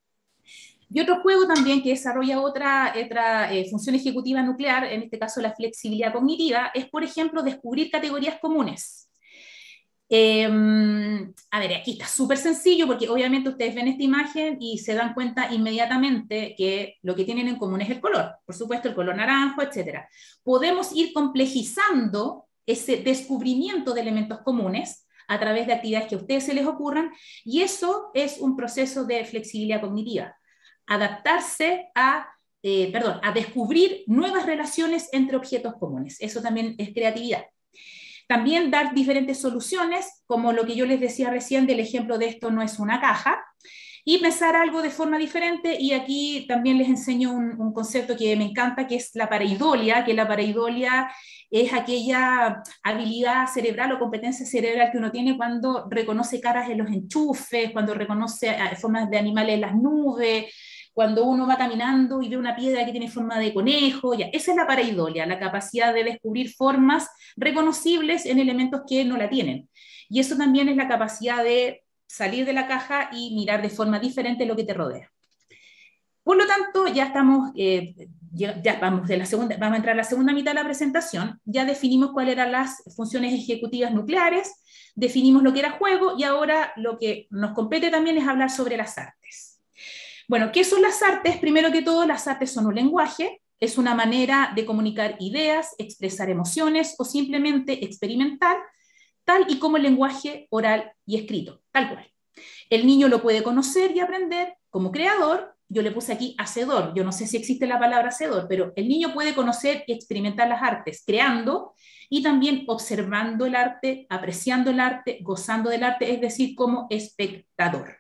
[SPEAKER 2] Y otro juego también que desarrolla otra, otra eh, función ejecutiva nuclear, en este caso la flexibilidad cognitiva, es, por ejemplo, descubrir categorías comunes. Eh, a ver, aquí está súper sencillo porque obviamente ustedes ven esta imagen y se dan cuenta inmediatamente que lo que tienen en común es el color, por supuesto el color naranjo, etcétera. Podemos ir complejizando ese descubrimiento de elementos comunes a través de actividades que a ustedes se les ocurran, y eso es un proceso de flexibilidad cognitiva, adaptarse a, eh, perdón, a descubrir nuevas relaciones entre objetos comunes. Eso también es creatividad. También dar diferentes soluciones, como lo que yo les decía recién del ejemplo de esto no es una caja, y pensar algo de forma diferente. Y aquí también les enseño un, un concepto que me encanta, que es la pareidolia, que la pareidolia es aquella habilidad cerebral o competencia cerebral que uno tiene cuando reconoce caras en los enchufes, cuando reconoce formas de animales en las nubes, cuando uno va caminando y ve una piedra que tiene forma de conejo. Ya, esa es la pareidolia, la capacidad de descubrir formas reconocibles en elementos que no la tienen. Y eso también es la capacidad de salir de la caja y mirar de forma diferente lo que te rodea. Por lo tanto, ya estamos, eh, ya, ya vamos, de la segunda, vamos a entrar a la segunda mitad de la presentación. Ya definimos cuáles eran las funciones ejecutivas nucleares, definimos lo que era juego, y ahora lo que nos compete también es hablar sobre las artes. Bueno, ¿qué son las artes? Primero que todo, las artes son un lenguaje, es una manera de comunicar ideas, expresar emociones o simplemente experimentar, tal y como el lenguaje oral y escrito, tal cual. El niño lo puede conocer y aprender como creador. Yo le puse aquí hacedor, yo no sé si existe la palabra hacedor, pero el niño puede conocer y experimentar las artes creando y también observando el arte, apreciando el arte, gozando del arte, es decir, como espectador.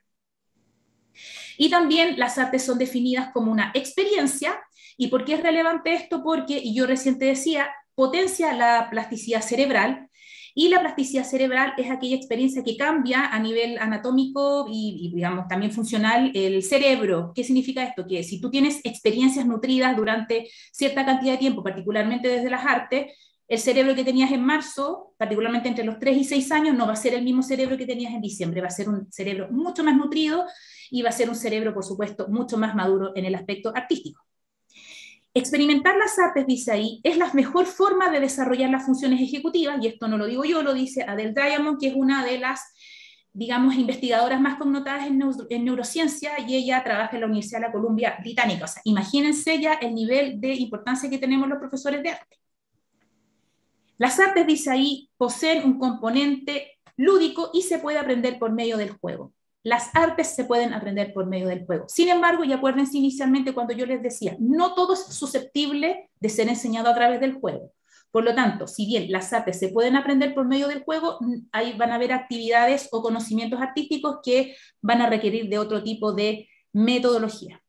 [SPEAKER 2] Y también las artes son definidas como una experiencia. ¿Y por qué es relevante esto? Porque, y yo recién te decía, potencia la plasticidad cerebral, y la plasticidad cerebral es aquella experiencia que cambia a nivel anatómico y, y digamos, también funcional el cerebro. ¿Qué significa esto? Que si tú tienes experiencias nutridas durante cierta cantidad de tiempo, particularmente desde las artes, el cerebro que tenías en marzo, particularmente entre los tres y seis años, no va a ser el mismo cerebro que tenías en diciembre, va a ser un cerebro mucho más nutrido y va a ser un cerebro, por supuesto, mucho más maduro en el aspecto artístico. Experimentar las artes, dice ahí, es la mejor forma de desarrollar las funciones ejecutivas, y esto no lo digo yo, lo dice Adele Diamond, que es una de las, digamos, investigadoras más connotadas en, neuro, en neurociencia, y ella trabaja en la Universidad de la Columbia Británica. O sea, imagínense ya el nivel de importancia que tenemos los profesores de arte. Las artes, dice ahí, poseen un componente lúdico y se puede aprender por medio del juego. Las artes se pueden aprender por medio del juego. Sin embargo, y acuérdense inicialmente cuando yo les decía, no todo es susceptible de ser enseñado a través del juego. Por lo tanto, si bien las artes se pueden aprender por medio del juego, ahí van a haber actividades o conocimientos artísticos que van a requerir de otro tipo de metodología.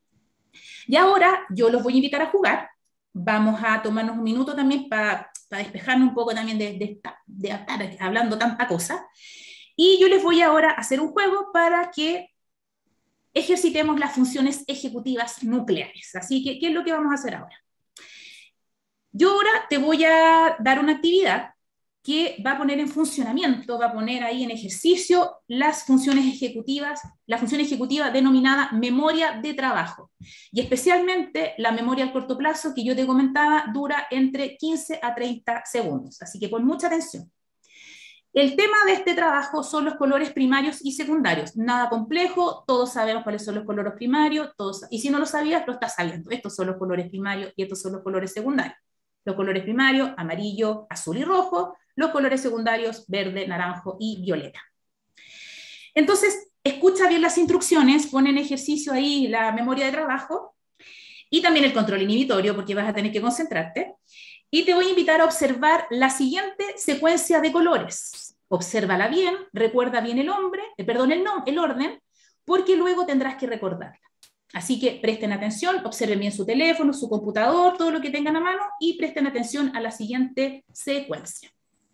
[SPEAKER 2] Y ahora yo los voy a invitar a jugar. Vamos a tomarnos un minuto también para, para despejarnos un poco también de, de, de estar hablando tanta cosa. Y yo les voy ahora a hacer un juego para que ejercitemos las funciones ejecutivas nucleares. Así que, ¿qué es lo que vamos a hacer ahora? Yo ahora te voy a dar una actividad que va a poner en funcionamiento, va a poner ahí en ejercicio las funciones ejecutivas, la función ejecutiva denominada memoria de trabajo. Y especialmente la memoria a corto plazo, que yo te comentaba, dura entre quince a treinta segundos. Así que pon mucha atención. El tema de este trabajo son los colores primarios y secundarios. Nada complejo, todos sabemos cuáles son los colores primarios, todos, y si no lo sabías, lo estás sabiendo. Estos son los colores primarios y estos son los colores secundarios. Los colores primarios, amarillo, azul y rojo. Los colores secundarios, verde, naranjo y violeta. Entonces, escucha bien las instrucciones, pon en ejercicio ahí la memoria de trabajo y también el control inhibitorio, porque vas a tener que concentrarte. Y te voy a invitar a observar la siguiente secuencia de colores. Obsérvala bien, recuerda bien el, hombre, eh, perdón, el, nom el orden, porque luego tendrás que recordarla. Así que presten atención, observen bien su teléfono, su computador, todo lo que tengan a mano y presten atención a la siguiente secuencia.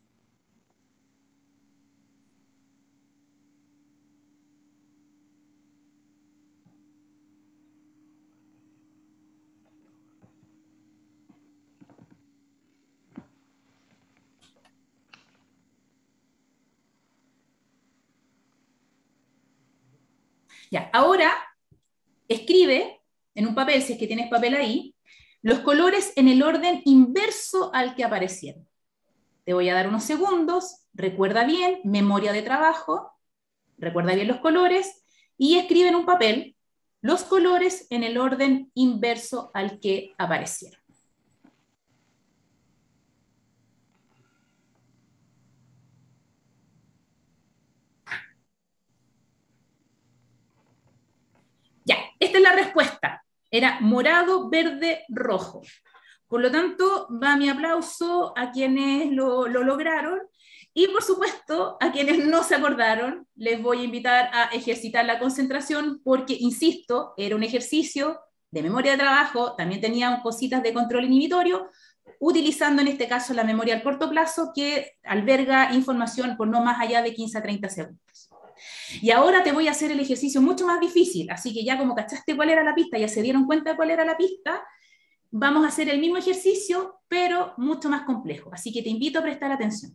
[SPEAKER 2] Ya, ahora escribe en un papel, si es que tienes papel ahí, los colores en el orden inverso al que aparecieron. Te voy a dar unos segundos, recuerda bien, memoria de trabajo, recuerda bien los colores y escribe en un papel los colores en el orden inverso al que aparecieron. Ya, esta es la respuesta. Era morado, verde, rojo. Por lo tanto, va mi aplauso a quienes lo, lo lograron y, por supuesto, a quienes no se acordaron, les voy a invitar a ejercitar la concentración porque, insisto, era un ejercicio de memoria de trabajo, también tenía cositas de control inhibitorio, utilizando en este caso la memoria al corto plazo que alberga información por no más allá de quince a treinta segundos. Y ahora te voy a hacer el ejercicio mucho más difícil, así que ya como cachaste cuál era la pista, ya se dieron cuenta de cuál era la pista, vamos a hacer el mismo ejercicio, pero mucho más complejo. Así que te invito a prestar atención.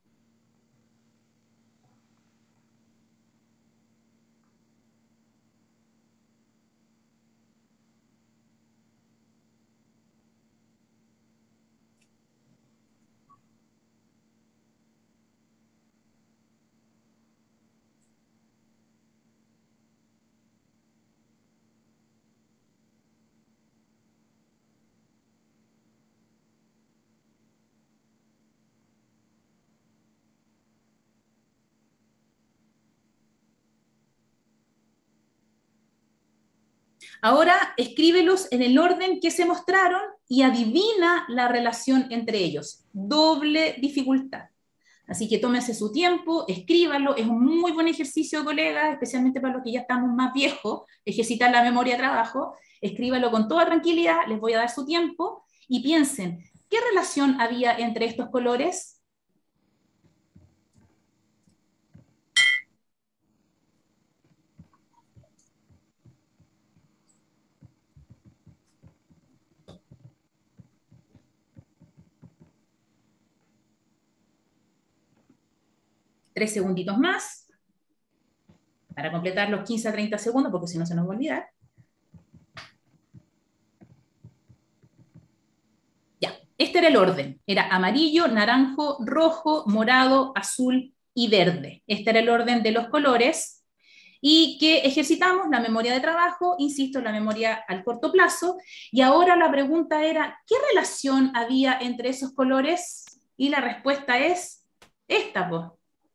[SPEAKER 2] Ahora escríbelos en el orden que se mostraron y adivina la relación entre ellos. Doble dificultad. Así que tómense su tiempo, escríbanlo. Es un muy buen ejercicio, colegas, especialmente para los que ya estamos más viejos, ejercitar la memoria de trabajo. Escríbanlo con toda tranquilidad, les voy a dar su tiempo y piensen, ¿qué relación había entre estos colores? Tres segunditos más para completar los quince a treinta segundos, porque si no se nos va a olvidar. Ya, este era el orden. Era amarillo, naranjo, rojo, morado, azul y verde. Este era el orden de los colores y que ejercitamos la memoria de trabajo, insisto, la memoria al corto plazo. Y ahora la pregunta era, ¿qué relación había entre esos colores? Y la respuesta es esta, pues.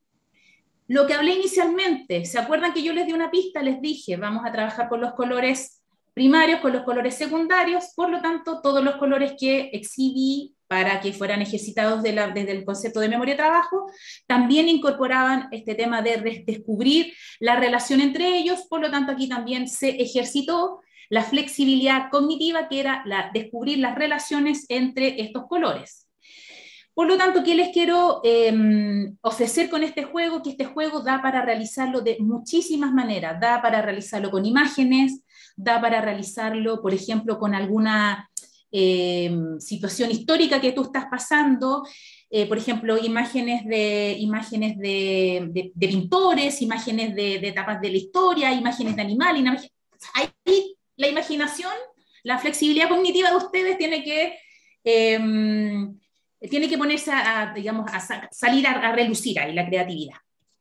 [SPEAKER 2] Lo que hablé inicialmente, ¿se acuerdan que yo les di una pista? Les dije, vamos a trabajar con los colores primarios, con los colores secundarios, por lo tanto, todos los colores que exhibí para que fueran ejercitados de la, desde el concepto de memoria de trabajo, también incorporaban este tema de descubrir la relación entre ellos, por lo tanto, aquí también se ejercitó la flexibilidad cognitiva, que era la, descubrir las relaciones entre estos colores. Por lo tanto, ¿qué les quiero eh, ofrecer con este juego? Que este juego da para realizarlo de muchísimas maneras. Da para realizarlo con imágenes, da para realizarlo, por ejemplo, con alguna eh, situación histórica que tú estás pasando. Eh, por ejemplo, imágenes de, imágenes de, de, de pintores, imágenes de, de etapas de la historia, imágenes de animales. Imágenes... Ahí la imaginación, la flexibilidad cognitiva de ustedes tiene que... Eh, tiene que ponerse a, a digamos, a salir a, a relucir ahí la creatividad.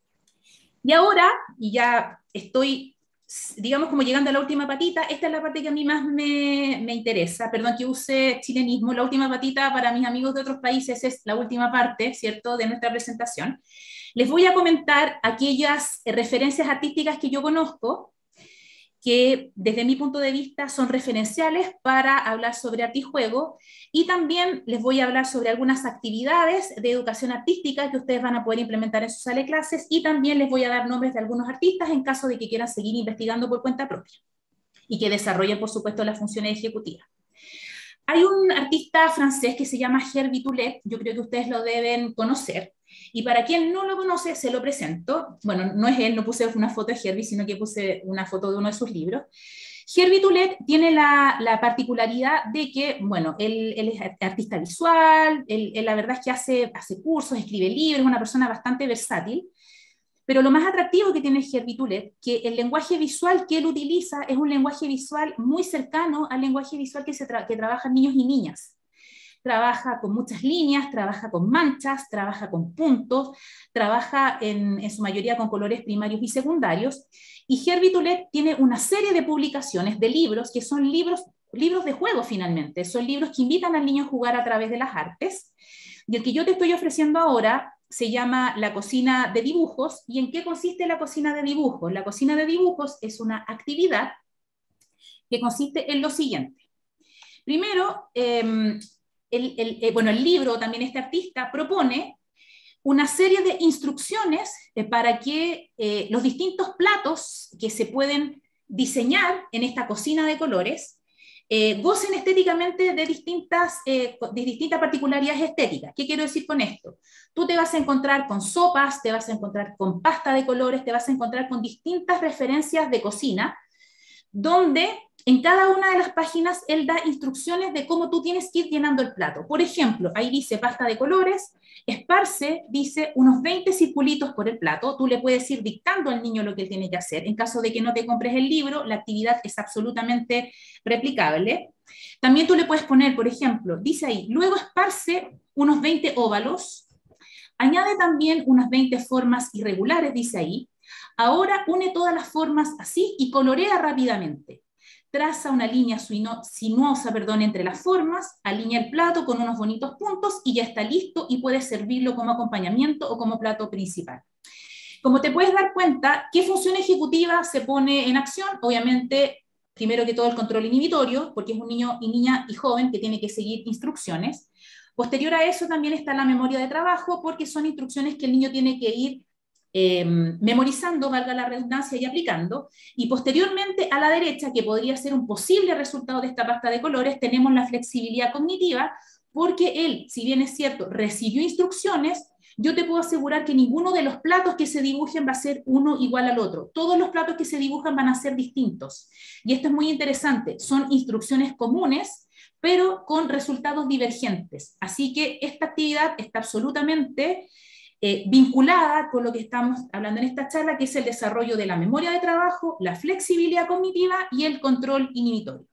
[SPEAKER 2] Y ahora, y ya estoy, digamos, como llegando a la última patita, esta es la parte que a mí más me, me interesa, perdón que use chilenismo, la última patita para mis amigos de otros países es la última parte, ¿cierto?, de nuestra presentación. Les voy a comentar aquellas referencias artísticas que yo conozco, que desde mi punto de vista son referenciales para hablar sobre arte y juego, y también les voy a hablar sobre algunas actividades de educación artística que ustedes van a poder implementar en sus sala de clases, y también les voy a dar nombres de algunos artistas en caso de que quieran seguir investigando por cuenta propia. y que desarrollen, por supuesto, las funciones ejecutivas. Hay un artista francés que se llama Herbie Toulet, yo creo que ustedes lo deben conocer, y para quien no lo conoce, se lo presento. Bueno, no es él, no puse una foto de Herbie, sino que puse una foto de uno de sus libros. Herbie Toulet tiene la, la particularidad de que, bueno, él, él es artista visual, él, él la verdad es que hace, hace cursos, escribe libros, es una persona bastante versátil, pero lo más atractivo que tiene Herbie Toulet, que el lenguaje visual que él utiliza es un lenguaje visual muy cercano al lenguaje visual que, se tra que trabajan niños y niñas. Trabaja con muchas líneas, trabaja con manchas, trabaja con puntos, trabaja en, en su mayoría con colores primarios y secundarios, y Herbie Toulet tiene una serie de publicaciones de libros que son libros, libros de juego finalmente, son libros que invitan al niño a jugar a través de las artes, y el que yo te estoy ofreciendo ahora se llama La cocina de dibujos. ¿Y en qué consiste la cocina de dibujos? La cocina de dibujos es una actividad que consiste en lo siguiente. Primero, eh, el, el, eh, bueno, el libro, también este artista, propone una serie de instrucciones eh, para que eh, los distintos platos que se pueden diseñar en esta cocina de colores eh, gocen estéticamente de distintas, eh, de distintas particularidades estéticas. ¿Qué quiero decir con esto? Tú te vas a encontrar con sopas, te vas a encontrar con pasta de colores, te vas a encontrar con distintas referencias de cocina, donde en cada una de las páginas él da instrucciones de cómo tú tienes que ir llenando el plato. Por ejemplo, ahí dice pasta de colores, esparce, dice unos veinte circulitos por el plato, tú le puedes ir dictando al niño lo que él tiene que hacer. En caso de que no te compres el libro, la actividad es absolutamente replicable. También tú le puedes poner, por ejemplo, dice ahí, luego esparce unos veinte óvalos, añade también unas veinte formas irregulares, dice ahí. Ahora une todas las formas así y colorea rápidamente. Traza una línea sinuosa, perdón, entre las formas, alinea el plato con unos bonitos puntos y ya está listo y puedes servirlo como acompañamiento o como plato principal. Como te puedes dar cuenta, ¿qué función ejecutiva se pone en acción? Obviamente, primero que todo el control inhibitorio, porque es un niño y niña y joven que tiene que seguir instrucciones. Posterior a eso también está la memoria de trabajo, porque son instrucciones que el niño tiene que ir Eh, memorizando, valga la redundancia, y aplicando, y posteriormente a la derecha, que podría ser un posible resultado de esta pasta de colores, tenemos la flexibilidad cognitiva, porque él, si bien es cierto, recibió instrucciones, yo te puedo asegurar que ninguno de los platos que se dibujen va a ser uno igual al otro, todos los platos que se dibujan van a ser distintos, y esto es muy interesante, son instrucciones comunes, pero con resultados divergentes, así que esta actividad está absolutamente Eh, vinculada con lo que estamos hablando en esta charla, que es el desarrollo de la memoria de trabajo, la flexibilidad cognitiva y el control inhibitorio.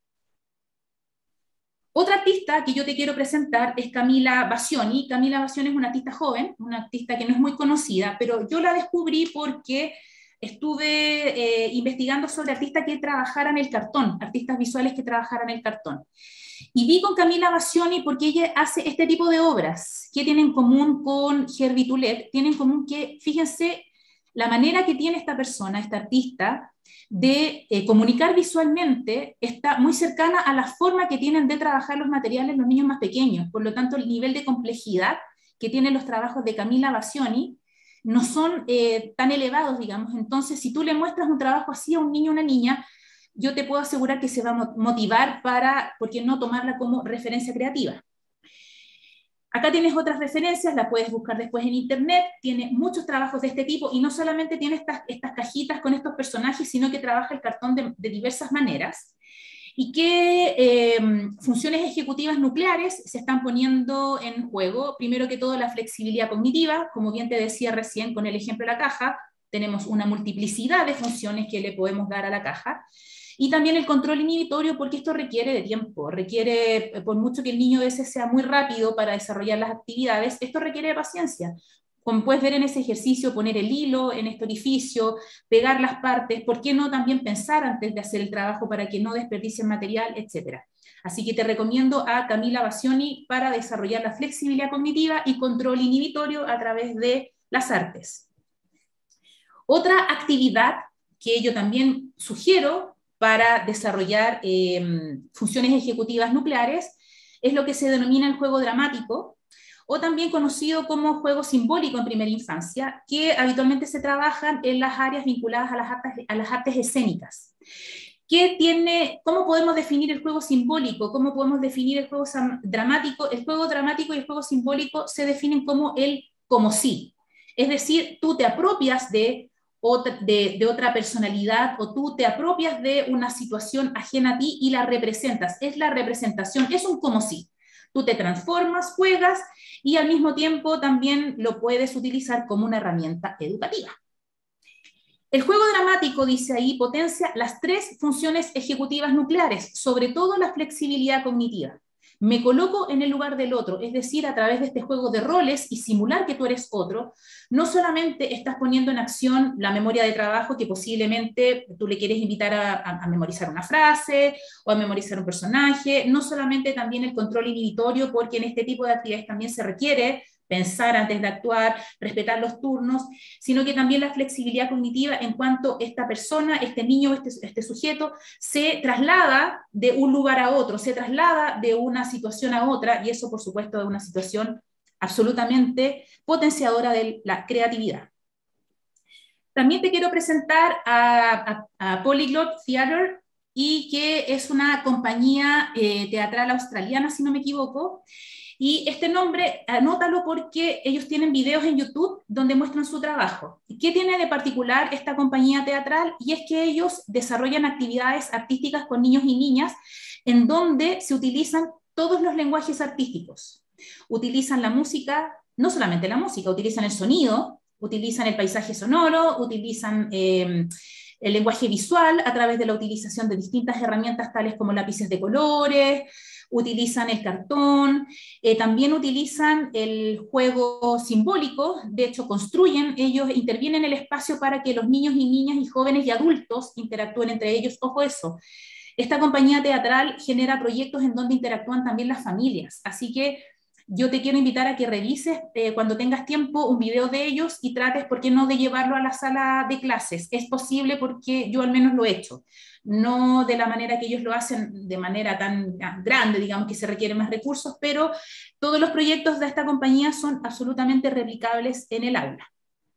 [SPEAKER 2] Otra artista que yo te quiero presentar es Camila Bassioni. Camila Bassioni es una artista joven, una artista que no es muy conocida, pero yo la descubrí porque estuve eh, investigando sobre artistas que trabajaran el cartón, artistas visuales que trabajaran el cartón. Y vi con Camila Bassioni porque ella hace este tipo de obras. ¿Qué tiene en común con Herbie Toulet? Tiene en común que, fíjense, la manera que tiene esta persona, esta artista, de eh, comunicar visualmente está muy cercana a la forma que tienen de trabajar los materiales los niños más pequeños. Por lo tanto, el nivel de complejidad que tienen los trabajos de Camila Bassioni no son eh, tan elevados, digamos. Entonces, si tú le muestras un trabajo así a un niño o una niña, yo te puedo asegurar que se va a motivar para, ¿por qué no tomarla como referencia creativa? Acá tienes otras referencias, las puedes buscar después en internet, tiene muchos trabajos de este tipo y no solamente tiene estas, estas cajitas con estos personajes, sino que trabaja el cartón de, de diversas maneras. Y qué eh, funciones ejecutivas nucleares se están poniendo en juego. Primero que todo, la flexibilidad cognitiva, como bien te decía recién con el ejemplo de la caja, tenemos una multiplicidad de funciones que le podemos dar a la caja. Y también el control inhibitorio, porque esto requiere de tiempo, requiere, por mucho que el niño a veces sea muy rápido para desarrollar las actividades, esto requiere de paciencia. Como puedes ver en ese ejercicio, poner el hilo en este orificio, pegar las partes, ¿por qué no también pensar antes de hacer el trabajo para que no desperdicien material, etcétera? Así que te recomiendo a Camila Bassioni para desarrollar la flexibilidad cognitiva y control inhibitorio a través de las artes. Otra actividad que yo también sugiero para desarrollar eh, funciones ejecutivas nucleares es lo que se denomina el juego dramático, o también conocido como juego simbólico en primera infancia, que habitualmente se trabajan en las áreas vinculadas a las artes, a las artes escénicas. ¿Qué tiene, ¿Cómo podemos definir el juego simbólico? ¿Cómo podemos definir el juego dramático? El juego dramático y el juego simbólico se definen como el como sí. Es decir, tú te apropias de otra, de, de otra personalidad o tú te apropias de una situación ajena a ti y la representas. Es la representación, es un como sí. Tú te transformas, juegas y al mismo tiempo también lo puedes utilizar como una herramienta educativa. El juego dramático, dice ahí, potencia las tres funciones ejecutivas nucleares, sobre todo la flexibilidad cognitiva. Me coloco en el lugar del otro, es decir, a través de este juego de roles y simular que tú eres otro, no solamente estás poniendo en acción la memoria de trabajo que posiblemente tú le quieres invitar a, a, a memorizar una frase o a memorizar un personaje, no solamente también el control inhibitorio, porque en este tipo de actividades también se requiere pensar antes de actuar, respetar los turnos, sino que también la flexibilidad cognitiva en cuanto esta persona, este niño, este, este sujeto, se traslada de un lugar a otro, se traslada de una situación a otra, y eso por supuesto es una situación absolutamente potenciadora de la creatividad. También te quiero presentar a, a, a Polyglot Theatre, y que es una compañía eh, teatral australiana, si no me equivoco. Y este nombre, anótalo porque ellos tienen videos en YouTube donde muestran su trabajo. ¿Qué tiene de particular esta compañía teatral? Y es que ellos desarrollan actividades artísticas con niños y niñas en donde se utilizan todos los lenguajes artísticos. Utilizan la música, no solamente la música, utilizan el sonido, utilizan el paisaje sonoro, utilizan eh, el lenguaje visual a través de la utilización de distintas herramientas tales como lápices de colores, utilizan el cartón, eh, también utilizan el juego simbólico, de hecho construyen, ellos intervienen en el espacio para que los niños y niñas y jóvenes y adultos interactúen entre ellos. Ojo eso, esta compañía teatral genera proyectos en donde interactúan también las familias, así que yo te quiero invitar a que revises eh, cuando tengas tiempo un video de ellos y trates, ¿por qué no?, de llevarlo a la sala de clases. Es posible porque yo al menos lo he hecho. No de la manera que ellos lo hacen, de manera tan grande, digamos que se requieren más recursos, pero todos los proyectos de esta compañía son absolutamente replicables en el aula.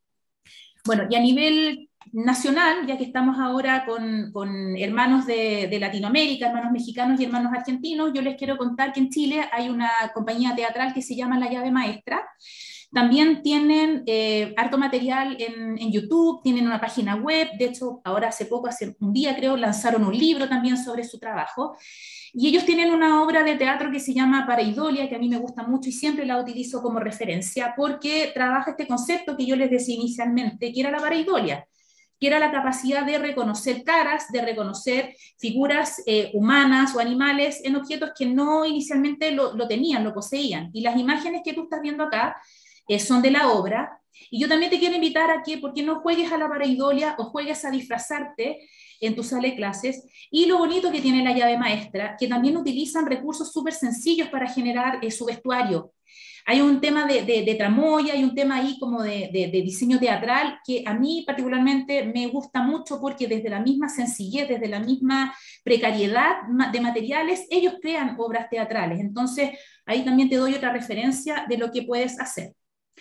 [SPEAKER 2] Bueno, y a nivel nacional, ya que estamos ahora con, con hermanos de, de Latinoamérica, hermanos mexicanos y hermanos argentinos, yo les quiero contar que en Chile hay una compañía teatral que se llama La Llave Maestra. También tienen eh, harto material en, en YouTube, tienen una página web, de hecho ahora hace poco, hace un día creo, lanzaron un libro también sobre su trabajo, y ellos tienen una obra de teatro que se llama Pareidolia, que a mí me gusta mucho y siempre la utilizo como referencia, porque trabaja este concepto que yo les decía inicialmente, que era la pareidolia, que era la capacidad de reconocer caras, de reconocer figuras eh, humanas o animales en objetos que no inicialmente lo, lo tenían, lo poseían. Y las imágenes que tú estás viendo acá eh, son de la obra. Y yo también te quiero invitar a que, ¿por qué no juegues a la pareidolia o juegues a disfrazarte en tu sala de clases? Y lo bonito que tiene La Llave Maestra, que también utilizan recursos súper sencillos para generar eh, su vestuario. Hay un tema de, de, de tramoya, hay un tema ahí como de, de, de diseño teatral que a mí particularmente me gusta mucho porque desde la misma sencillez, desde la misma precariedad de materiales, ellos crean obras teatrales. Entonces, ahí también te doy otra referencia de lo que puedes hacer.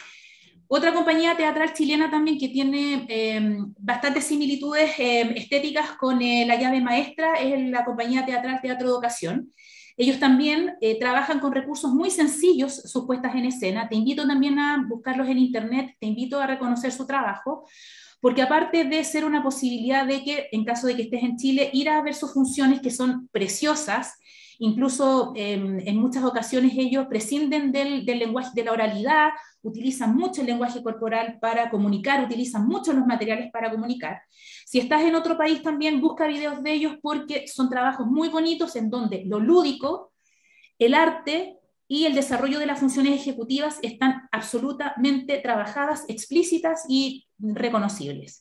[SPEAKER 2] Otra compañía teatral chilena también que tiene eh, bastantes similitudes eh, estéticas con eh, La Llave Maestra es la compañía teatral Teatro de Ocasión. Ellos también eh, trabajan con recursos muy sencillos, sus puestas en escena. Te invito también a buscarlos en internet, te invito a reconocer su trabajo, porque aparte de ser una posibilidad de que, en caso de que estés en Chile, ir a ver sus funciones que son preciosas, incluso eh, en muchas ocasiones ellos prescinden del, del lenguaje de la oralidad, utilizan mucho el lenguaje corporal para comunicar, utilizan mucho los materiales para comunicar. Si estás en otro país también busca videos de ellos porque son trabajos muy bonitos en donde lo lúdico, el arte y el desarrollo de las funciones ejecutivas están absolutamente trabajadas, explícitas y reconocibles.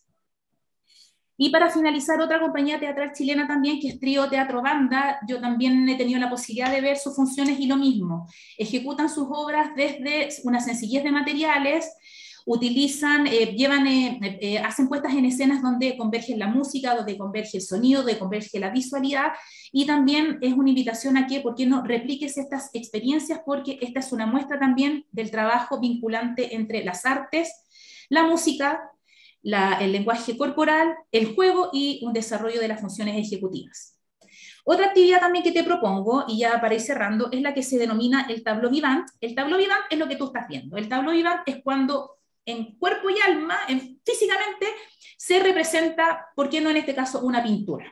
[SPEAKER 2] Y para finalizar, otra compañía teatral chilena también, que es Trío Teatro Banda, yo también he tenido la posibilidad de ver sus funciones y lo mismo. Ejecutan sus obras desde una sencillez de materiales, utilizan, eh, llevan, eh, eh, hacen puestas en escenas donde converge la música, donde converge el sonido, donde converge la visualidad, y también es una invitación a que, ¿por qué no repliques estas experiencias? Porque esta es una muestra también del trabajo vinculante entre las artes, la música, la, el lenguaje corporal, el juego y un desarrollo de las funciones ejecutivas. Otra actividad también que te propongo, y ya para ir cerrando, es la que se denomina el tableau vivant. El tableau vivant es lo que tú estás viendo. El tableau vivant es cuando en cuerpo y alma, en, físicamente, se representa, ¿por qué no en este caso, una pintura?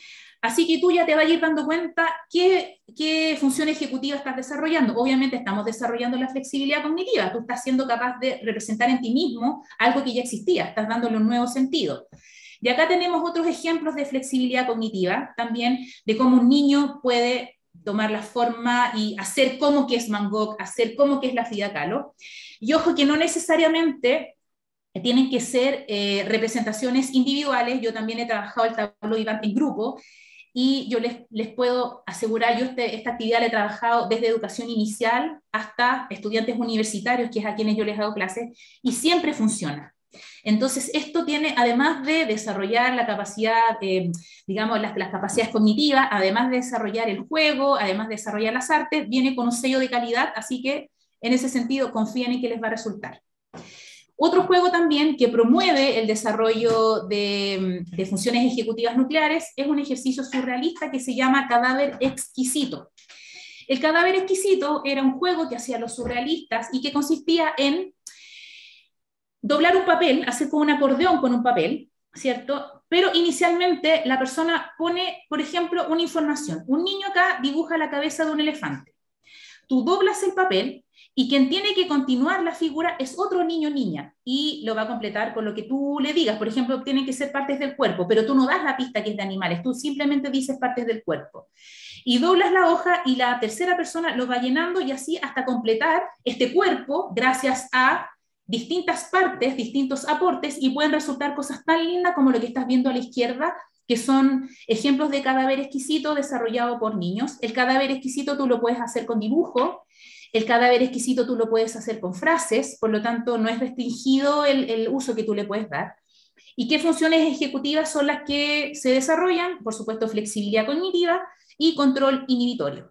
[SPEAKER 2] Así que tú ya te vas a ir dando cuenta qué, qué función ejecutiva estás desarrollando. Obviamente estamos desarrollando la flexibilidad cognitiva. Tú estás siendo capaz de representar en ti mismo algo que ya existía, estás dándole un nuevo sentido. Y acá tenemos otros ejemplos de flexibilidad cognitiva, también de cómo un niño puede tomar la forma y hacer como que es Van Gogh, hacer como que es la Frida Kahlo. Y ojo que no necesariamente tienen que ser eh, representaciones individuales. Yo también he trabajado el tableau vivant en grupo, y yo les, les puedo asegurar, yo este, esta actividad la he trabajado desde educación inicial hasta estudiantes universitarios, que es a quienes yo les hago clases, y siempre funciona. Entonces, esto tiene, además de desarrollar la capacidad, eh, digamos, las, las capacidades cognitivas, además de desarrollar el juego, además de desarrollar las artes, viene con un sello de calidad, así que en ese sentido confíen en que les va a resultar. Otro juego también que promueve el desarrollo de, de funciones ejecutivas nucleares es un ejercicio surrealista que se llama Cadáver Exquisito. El Cadáver Exquisito era un juego que hacían los surrealistas y que consistía en doblar un papel, hacer como un acordeón con un papel, ¿cierto? Pero inicialmente la persona pone, por ejemplo, una información. Un niño acá dibuja la cabeza de un elefante. Tú doblas el papel y quien tiene que continuar la figura es otro niño o niña, y lo va a completar con lo que tú le digas. Por ejemplo, tienen que ser partes del cuerpo, pero tú no das la pista que es de animales, tú simplemente dices partes del cuerpo. Y doblas la hoja y la tercera persona lo va llenando, y así hasta completar este cuerpo gracias a distintas partes, distintos aportes, y pueden resultar cosas tan lindas como lo que estás viendo a la izquierda, que son ejemplos de cadáver exquisito desarrollado por niños. El cadáver exquisito tú lo puedes hacer con dibujo, el cadáver exquisito tú lo puedes hacer con frases, por lo tanto no es restringido el, el uso que tú le puedes dar. ¿Y qué funciones ejecutivas son las que se desarrollan? Por supuesto, flexibilidad cognitiva y control inhibitorio.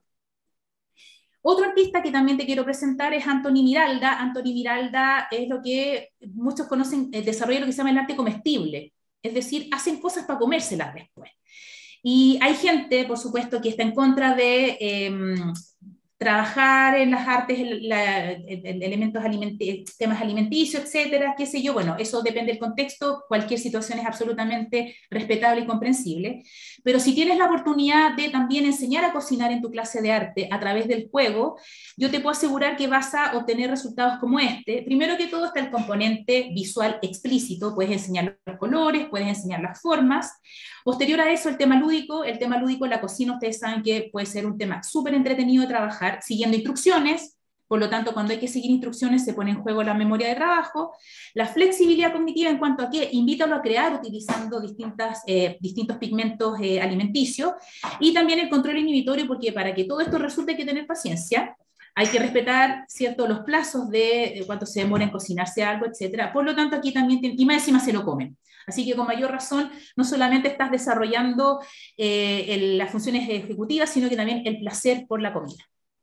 [SPEAKER 2] Otro artista que también te quiero presentar es Antoni Miralda. Antoni Miralda es lo que muchos conocen, el desarrollo de lo que se llama el arte comestible, es decir, hacen cosas para comérselas después. Y hay gente, por supuesto, que está en contra de eh, trabajar en las artes, la, en elementos alimenti temas alimenticios, etcétera, qué sé yo. Bueno, eso depende del contexto, cualquier situación es absolutamente respetable y comprensible, pero si tienes la oportunidad de también enseñar a cocinar en tu clase de arte a través del juego, yo te puedo asegurar que vas a obtener resultados como este. Primero que todo está el componente visual explícito, puedes enseñar los colores, puedes enseñar las formas. Posterior a eso, el tema lúdico. El tema lúdico en la cocina, ustedes saben que puede ser un tema súper entretenido de trabajar, siguiendo instrucciones. Por lo tanto, cuando hay que seguir instrucciones, se pone en juego la memoria de trabajo. La flexibilidad cognitiva en cuanto a que invítalo a crear utilizando distintas, eh, distintos pigmentos eh, alimenticios. Y también el control inhibitorio, porque para que todo esto resulte hay que tener paciencia. Hay que respetar, ¿cierto?, los plazos de, de cuánto se demora en cocinarse algo, etcétera. Por lo tanto, aquí también, y más encima se lo comen. Así que con mayor razón, no solamente estás desarrollando eh, el, las funciones ejecutivas, sino que también el placer por la comida.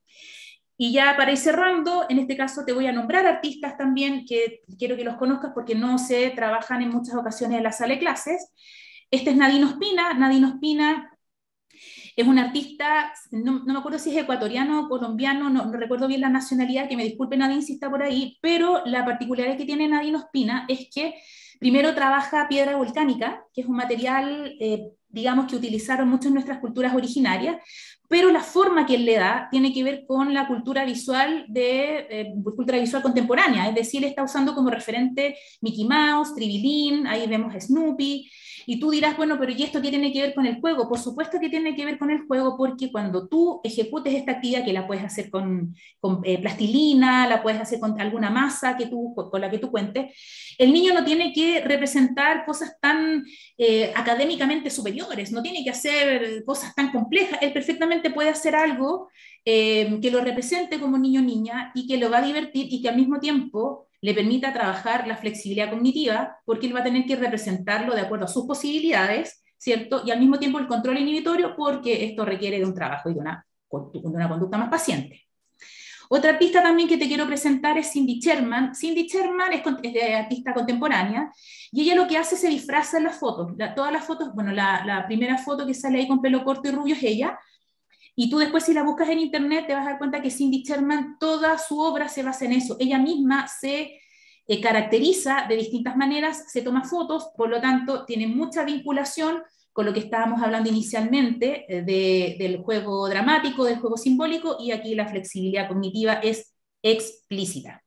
[SPEAKER 2] Y ya para ir cerrando, en este caso te voy a nombrar artistas también, que quiero que los conozcas porque no se trabajan en muchas ocasiones en la sala de clases. Este es Nadine Ospina. Nadine Ospina es un artista, no, no me acuerdo si es ecuatoriano o colombiano, no, no recuerdo bien la nacionalidad, que me disculpe Nadine si está por ahí, pero la particularidad que tiene Nadine Ospina es que primero trabaja piedra volcánica, que es un material, eh, digamos, que utilizaron mucho en nuestras culturas originarias, pero la forma que él le da tiene que ver con la cultura visual, de, eh, cultura visual contemporánea, es decir, está usando como referente Mickey Mouse, Tribilín, ahí vemos a Snoopy, y tú dirás, bueno, pero ¿y esto qué tiene que ver con el juego? Por supuesto que tiene que ver con el juego, porque cuando tú ejecutes esta actividad, que la puedes hacer con, con eh, plastilina, la puedes hacer con alguna masa que tú, con la que tú cuentes, el niño no tiene que representar cosas tan eh, académicamente superiores, no tiene que hacer cosas tan complejas, él perfectamente puede hacer algo eh, que lo represente como niño o niña y que lo va a divertir y que al mismo tiempo le permita trabajar la flexibilidad cognitiva, porque él va a tener que representarlo de acuerdo a sus posibilidades, ¿cierto? Y al mismo tiempo el control inhibitorio, porque esto requiere de un trabajo y de una, de una conducta más paciente. Otra artista también que te quiero presentar es Cindy Sherman. Cindy Sherman es, es de artista contemporánea, y ella lo que hace es se disfraza en las fotos. La, todas las fotos, bueno, la, la primera foto que sale ahí con pelo corto y rubio es ella, y tú después si la buscas en internet te vas a dar cuenta que Cindy Sherman, toda su obra se basa en eso. Ella misma se eh, caracteriza de distintas maneras, se toma fotos, por lo tanto tiene mucha vinculación con lo que estábamos hablando inicialmente eh, de, del juego dramático, del juego simbólico, y aquí la flexibilidad cognitiva es explícita.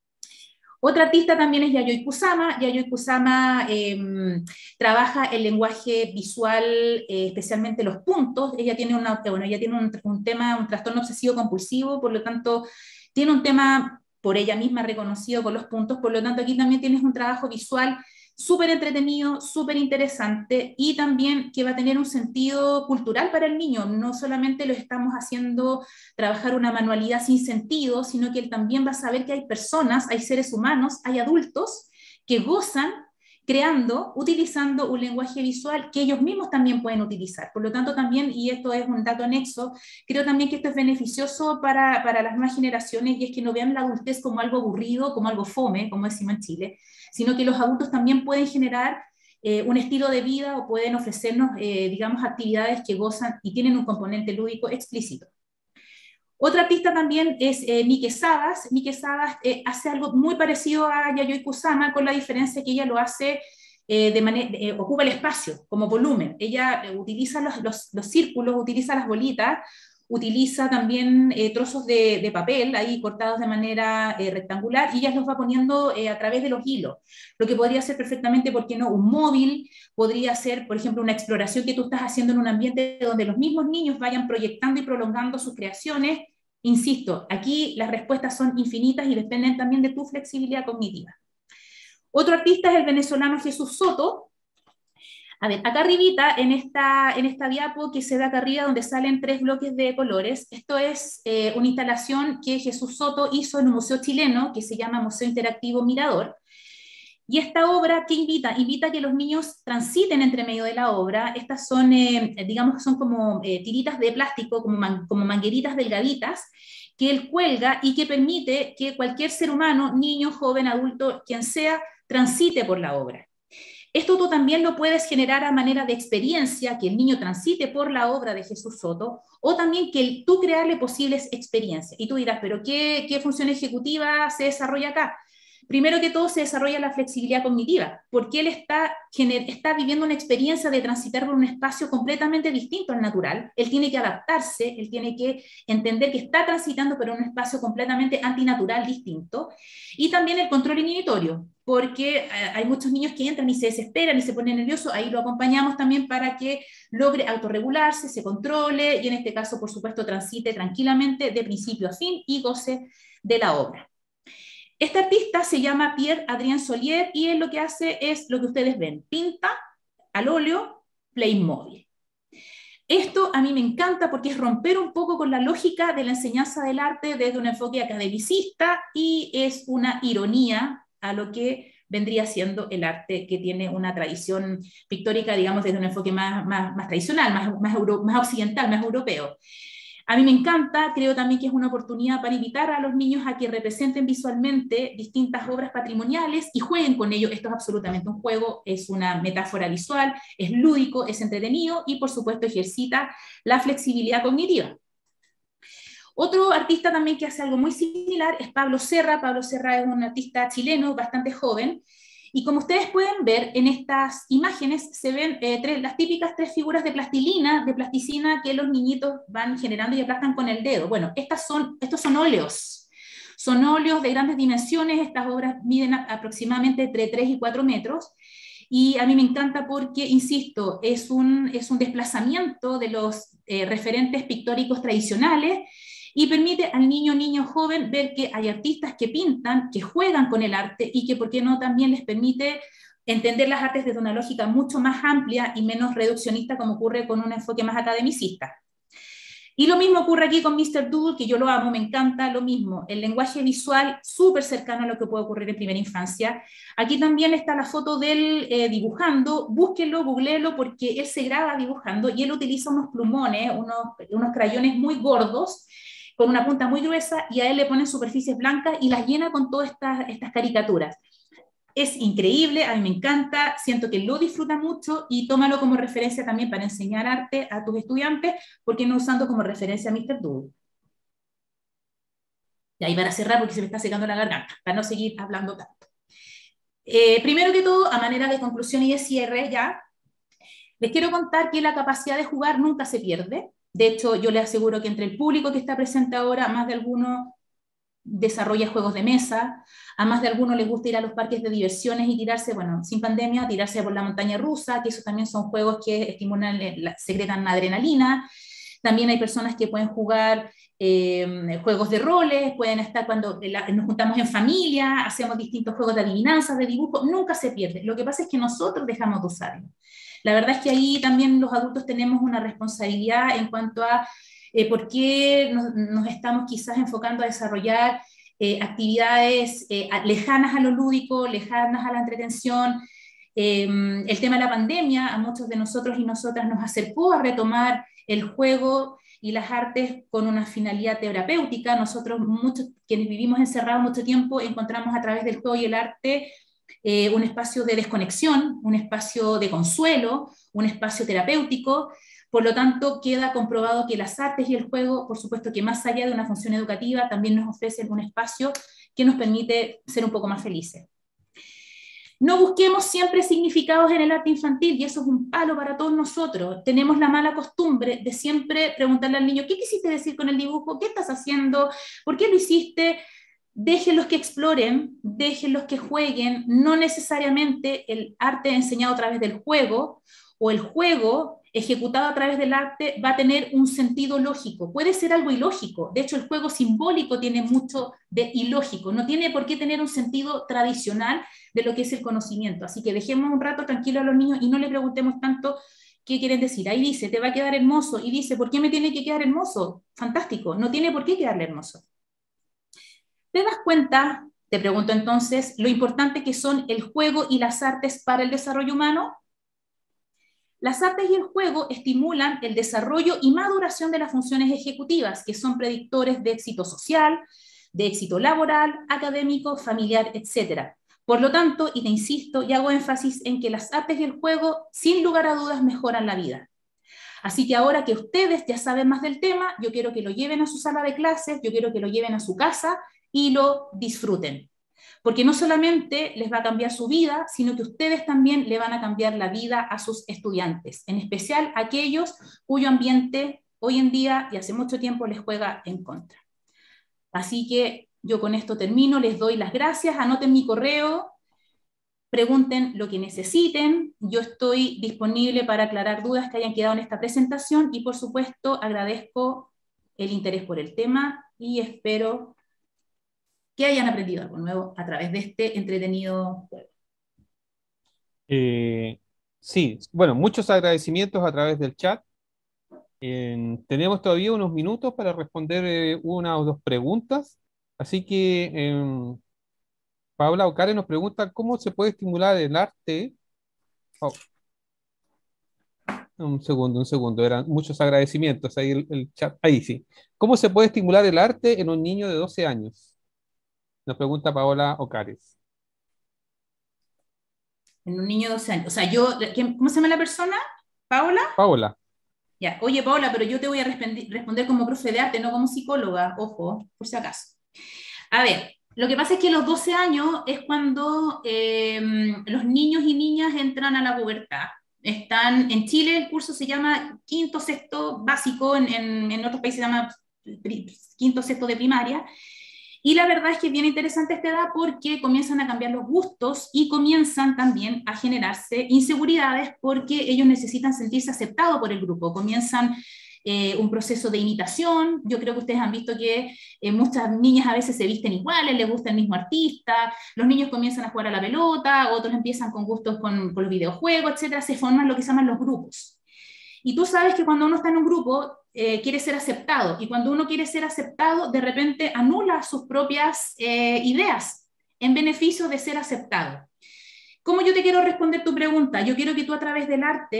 [SPEAKER 2] Otra artista también es Yayoi Kusama. Yayoi Kusama eh, trabaja el lenguaje visual, eh, especialmente los puntos. Ella tiene, una, bueno, ella tiene un, un tema, un trastorno obsesivo compulsivo, por lo tanto, tiene un tema por ella misma reconocido con los puntos, por lo tanto, aquí también tienes un trabajo visual súper entretenido, súper interesante, y también que va a tener un sentido cultural para el niño. No solamente lo estamos haciendo trabajar una manualidad sin sentido, sino que él también va a saber que hay personas, hay seres humanos, hay adultos que gozan creando, utilizando un lenguaje visual que ellos mismos también pueden utilizar. Por lo tanto, también, y esto es un dato anexo, creo también que esto es beneficioso para, para las nuevas generaciones, y es que no vean la adultez como algo aburrido, como algo fome, como decimos en Chile, sino que los adultos también pueden generar eh, un estilo de vida, o pueden ofrecernos, eh, digamos, actividades que gozan y tienen un componente lúdico explícito. Otra artista también es eh, Mike Sabas. Mike Sabas eh, hace algo muy parecido a Yayoi Kusama, con la diferencia que ella lo hace, eh, de manera, eh, ocupa el espacio como volumen. Ella eh, utiliza los, los, los círculos, utiliza las bolitas, utiliza también eh, trozos de, de papel ahí cortados de manera eh, rectangular, y ella los va poniendo eh, a través de los hilos. Lo que podría ser perfectamente, ¿por qué no?, un móvil, podría ser, por ejemplo, una exploración que tú estás haciendo en un ambiente donde los mismos niños vayan proyectando y prolongando sus creaciones. Insisto, aquí las respuestas son infinitas y dependen también de tu flexibilidad cognitiva. Otro artista es el venezolano Jesús Soto. A ver, acá arribita, en esta, en esta diapo que se da acá arriba, donde salen tres bloques de colores, esto es eh, una instalación que Jesús Soto hizo en un museo chileno que se llama Museo Interactivo Mirador. Y esta obra, ¿qué invita? Invita a que los niños transiten entre medio de la obra. Estas son, eh, digamos, son como eh, tiritas de plástico, como, man, como mangueritas delgaditas, que él cuelga y que permite que cualquier ser humano, niño, joven, adulto, quien sea, transite por la obra. Esto tú también lo puedes generar a manera de experiencia, que el niño transite por la obra de Jesús Soto, o también que el, tú crearle posibles experiencias. Y tú dirás, ¿pero qué, qué función ejecutiva se desarrolla acá? Primero que todo se desarrolla la flexibilidad cognitiva, porque él está, está viviendo una experiencia de transitar por un espacio completamente distinto al natural. Él tiene que adaptarse, él tiene que entender que está transitando por un espacio completamente antinatural, distinto. Y también el control inhibitorio, porque hay muchos niños que entran y se desesperan y se ponen nerviosos. Ahí lo acompañamos también para que logre autorregularse, se controle, y en este caso, por supuesto, transite tranquilamente de principio a fin y goce de la obra. Este artista se llama Pierre-Adrien Solier, y él lo que hace es lo que ustedes ven: pinta al óleo, Playmobil. Esto a mí me encanta porque es romper un poco con la lógica de la enseñanza del arte desde un enfoque academicista, y es una ironía a lo que vendría siendo el arte, que tiene una tradición pictórica, digamos, desde un enfoque más, más, más tradicional, más, más, euro, más occidental, más europeo. A mí me encanta, creo también que es una oportunidad para invitar a los niños a que representen visualmente distintas obras patrimoniales y jueguen con ello. Esto es absolutamente un juego, es una metáfora visual, es lúdico, es entretenido y por supuesto ejercita la flexibilidad cognitiva. Otro artista también que hace algo muy similar es Pablo Serra. Pablo Serra es un artista chileno bastante joven, y como ustedes pueden ver en estas imágenes se ven eh, tres, las típicas tres figuras de plastilina, de plasticina que los niñitos van generando y aplastan con el dedo. Bueno, estas son, estos son óleos, son óleos de grandes dimensiones. Estas obras miden a, aproximadamente entre tres y cuatro metros, y a mí me encanta porque, insisto, es un, es un desplazamiento de los eh, referentes pictóricos tradicionales, y permite al niño, niño, joven ver que hay artistas que pintan, que juegan con el arte, y que, ¿por qué no?, también les permite entender las artes desde una lógica mucho más amplia y menos reduccionista, como ocurre con un enfoque más academicista. Y lo mismo ocurre aquí con míster Doodle, que yo lo amo, me encanta, lo mismo, el lenguaje visual súper cercano a lo que puede ocurrir en primera infancia. Aquí también está la foto de él eh, dibujando, búsquenlo, googleelo, porque él se graba dibujando, y él utiliza unos plumones, unos, unos crayones muy gordos, con una punta muy gruesa y a él le ponen superficies blancas y las llena con todas estas, estas caricaturas. Es increíble, a mí me encanta, siento que lo disfruta mucho y tómalo como referencia también para enseñar arte a tus estudiantes, porque no usando como referencia a míster Doodle. Y ahí para cerrar, porque se me está secando la garganta, para no seguir hablando tanto. Eh, primero que todo, a manera de conclusión y de cierre ya, les quiero contar que la capacidad de jugar nunca se pierde. De hecho, yo les aseguro que entre el público que está presente ahora, más de alguno desarrolla juegos de mesa, a más de alguno les gusta ir a los parques de diversiones y tirarse, bueno, sin pandemia, tirarse por la montaña rusa, que esos también son juegos que estimulan, secretan adrenalina. También hay personas que pueden jugar eh, juegos de roles, pueden estar cuando la, nos juntamos en familia, hacemos distintos juegos de adivinanzas, de dibujo, nunca se pierde. Lo que pasa es que nosotros dejamos de usarlo. La verdad es que ahí también los adultos tenemos una responsabilidad en cuanto a eh, por qué nos, nos estamos quizás enfocando a desarrollar eh, actividades eh, lejanas a lo lúdico, lejanas a la entretención. Eh, el tema de la pandemia a muchos de nosotros y nosotras nos acercó a retomar el juego y las artes con una finalidad terapéutica. Nosotros, muchos quienes vivimos encerrados mucho tiempo, encontramos a través del juego y el arte eh, un espacio de desconexión, un espacio de consuelo, un espacio terapéutico. Por lo tanto, queda comprobado que las artes y el juego, por supuesto que más allá de una función educativa, también nos ofrecen un espacio que nos permite ser un poco más felices. No busquemos siempre significados en el arte infantil, y eso es un palo para todos nosotros. Tenemos la mala costumbre de siempre preguntarle al niño, ¿qué quisiste decir con el dibujo? ¿Qué estás haciendo? ¿Por qué lo hiciste? Déjenlos que exploren, déjenlos que jueguen. No necesariamente el arte enseñado a través del juego o el juego ejecutado a través del arte va a tener un sentido lógico. Puede ser algo ilógico. De hecho, el juego simbólico tiene mucho de ilógico. No tiene por qué tener un sentido tradicional de lo que es el conocimiento. Así que dejemos un rato tranquilo a los niños y no le preguntemos tanto qué quieren decir. Ahí dice, te va a quedar hermoso. Y dice, ¿por qué me tiene que quedar hermoso? Fantástico. No tiene por qué quedarle hermoso. ¿Te das cuenta, te pregunto entonces, lo importante que son el juego y las artes para el desarrollo humano? Las artes y el juego estimulan el desarrollo y maduración de las funciones ejecutivas, que son predictores de éxito social, de éxito laboral, académico, familiar, etcétera. Por lo tanto, y te insisto y hago énfasis en que las artes y el juego, sin lugar a dudas, mejoran la vida. Así que ahora que ustedes ya saben más del tema, yo quiero que lo lleven a su sala de clases, yo quiero que lo lleven a su casa y lo disfruten. Porque no solamente les va a cambiar su vida, sino que ustedes también le van a cambiar la vida a sus estudiantes, en especial a aquellos cuyo ambiente hoy en día y hace mucho tiempo les juega en contra. Así que yo con esto termino, les doy las gracias, anoten mi correo, pregunten lo que necesiten, yo estoy disponible para aclarar dudas que hayan quedado en esta presentación y por supuesto agradezco el interés por el tema y espero que hayan aprendido algo nuevo a través de este entretenido juego.
[SPEAKER 1] Eh, sí, bueno, muchos agradecimientos a través del chat. Eh, tenemos todavía unos minutos para responder eh, una o dos preguntas. Así que eh, Paula o Karen nos pregunta cómo se puede estimular el arte. Oh, un segundo, un segundo, eran muchos agradecimientos ahí el, el chat. Ahí sí. ¿Cómo se puede estimular el arte en un niño de doce años? Nos pregunta Paola Ocares.
[SPEAKER 2] En un niño de doce años. O sea, yo, ¿cómo se llama la persona? ¿Paola?
[SPEAKER 1] Paola.
[SPEAKER 2] Ya, oye Paola, pero yo te voy a responder, responder como profe de arte, no como psicóloga, ojo, por si acaso. A ver, lo que pasa es que los doce años es cuando eh, los niños y niñas entran a la pubertad. Están, en Chile el curso se llama quinto, sexto básico, en, en, en otros países se llama quinto, sexto de primaria. Y la verdad es que es bien interesante esta edad porque comienzan a cambiar los gustos y comienzan también a generarse inseguridades porque ellos necesitan sentirse aceptados por el grupo. Comienzan eh, un proceso de imitación. Yo creo que ustedes han visto que eh, muchas niñas a veces se visten iguales, les gusta el mismo artista, los niños comienzan a jugar a la pelota, otros empiezan con gustos con, con los videojuegos, etcétera. Se forman lo que se llaman los grupos. Y tú sabes que cuando uno está en un grupo, eh, quiere ser aceptado. Y cuando uno quiere ser aceptado, de repente anula sus propias eh, ideas en beneficio de ser aceptado. ¿Cómo yo te quiero responder tu pregunta? Yo quiero que tú a través del arte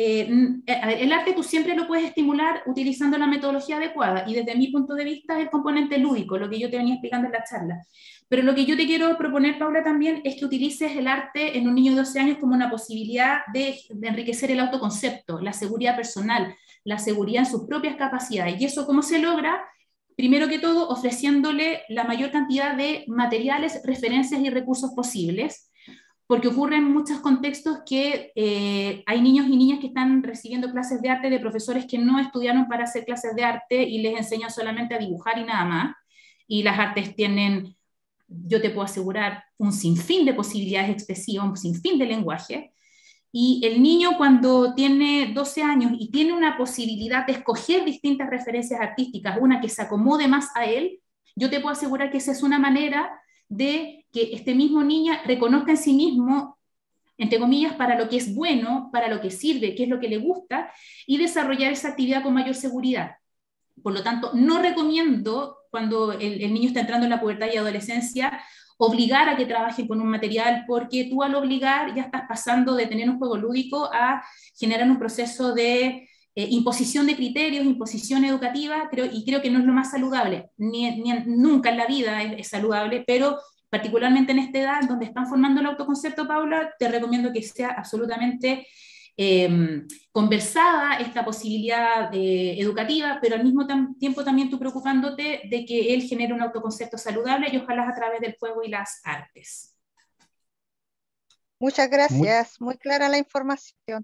[SPEAKER 2] eh, el arte tú siempre lo puedes estimular utilizando la metodología adecuada, y desde mi punto de vista es el componente lúdico, lo que yo te venía explicando en la charla. Pero lo que yo te quiero proponer, Paula, también es que utilices el arte en un niño de doce años como una posibilidad de, de enriquecer el autoconcepto, la seguridad personal, la seguridad en sus propias capacidades. ¿Y eso cómo se logra? Primero que todo, ofreciéndole la mayor cantidad de materiales, referencias y recursos posibles, porque ocurre en muchos contextos que eh, hay niños y niñas que están recibiendo clases de arte de profesores que no estudiaron para hacer clases de arte y les enseñan solamente a dibujar y nada más. Y las artes tienen, yo te puedo asegurar, un sinfín de posibilidades expresivas, un sinfín de lenguaje. Y el niño, cuando tiene doce años y tiene una posibilidad de escoger distintas referencias artísticas, una que se acomode más a él, yo te puedo asegurar que esa es una manera de que este mismo niño reconozca en sí mismo, entre comillas, para lo que es bueno, para lo que sirve, qué es lo que le gusta, y desarrollar esa actividad con mayor seguridad. Por lo tanto, no recomiendo, cuando el, el niño está entrando en la pubertad y adolescencia, obligar a que trabajen con un material, porque tú al obligar ya estás pasando de tener un juego lúdico a generar un proceso de eh, imposición de criterios, imposición educativa, creo, y creo que no es lo más saludable, ni, ni nunca en la vida es, es saludable, pero particularmente en esta edad, donde están formando el autoconcepto, Paula, te recomiendo que sea absolutamente eh, conversada esta posibilidad eh, educativa, pero al mismo tam tiempo también tú preocupándote de que él genere un autoconcepto saludable y ojalá a través del juego y las artes.
[SPEAKER 3] Muchas gracias, muy, muy clara la información.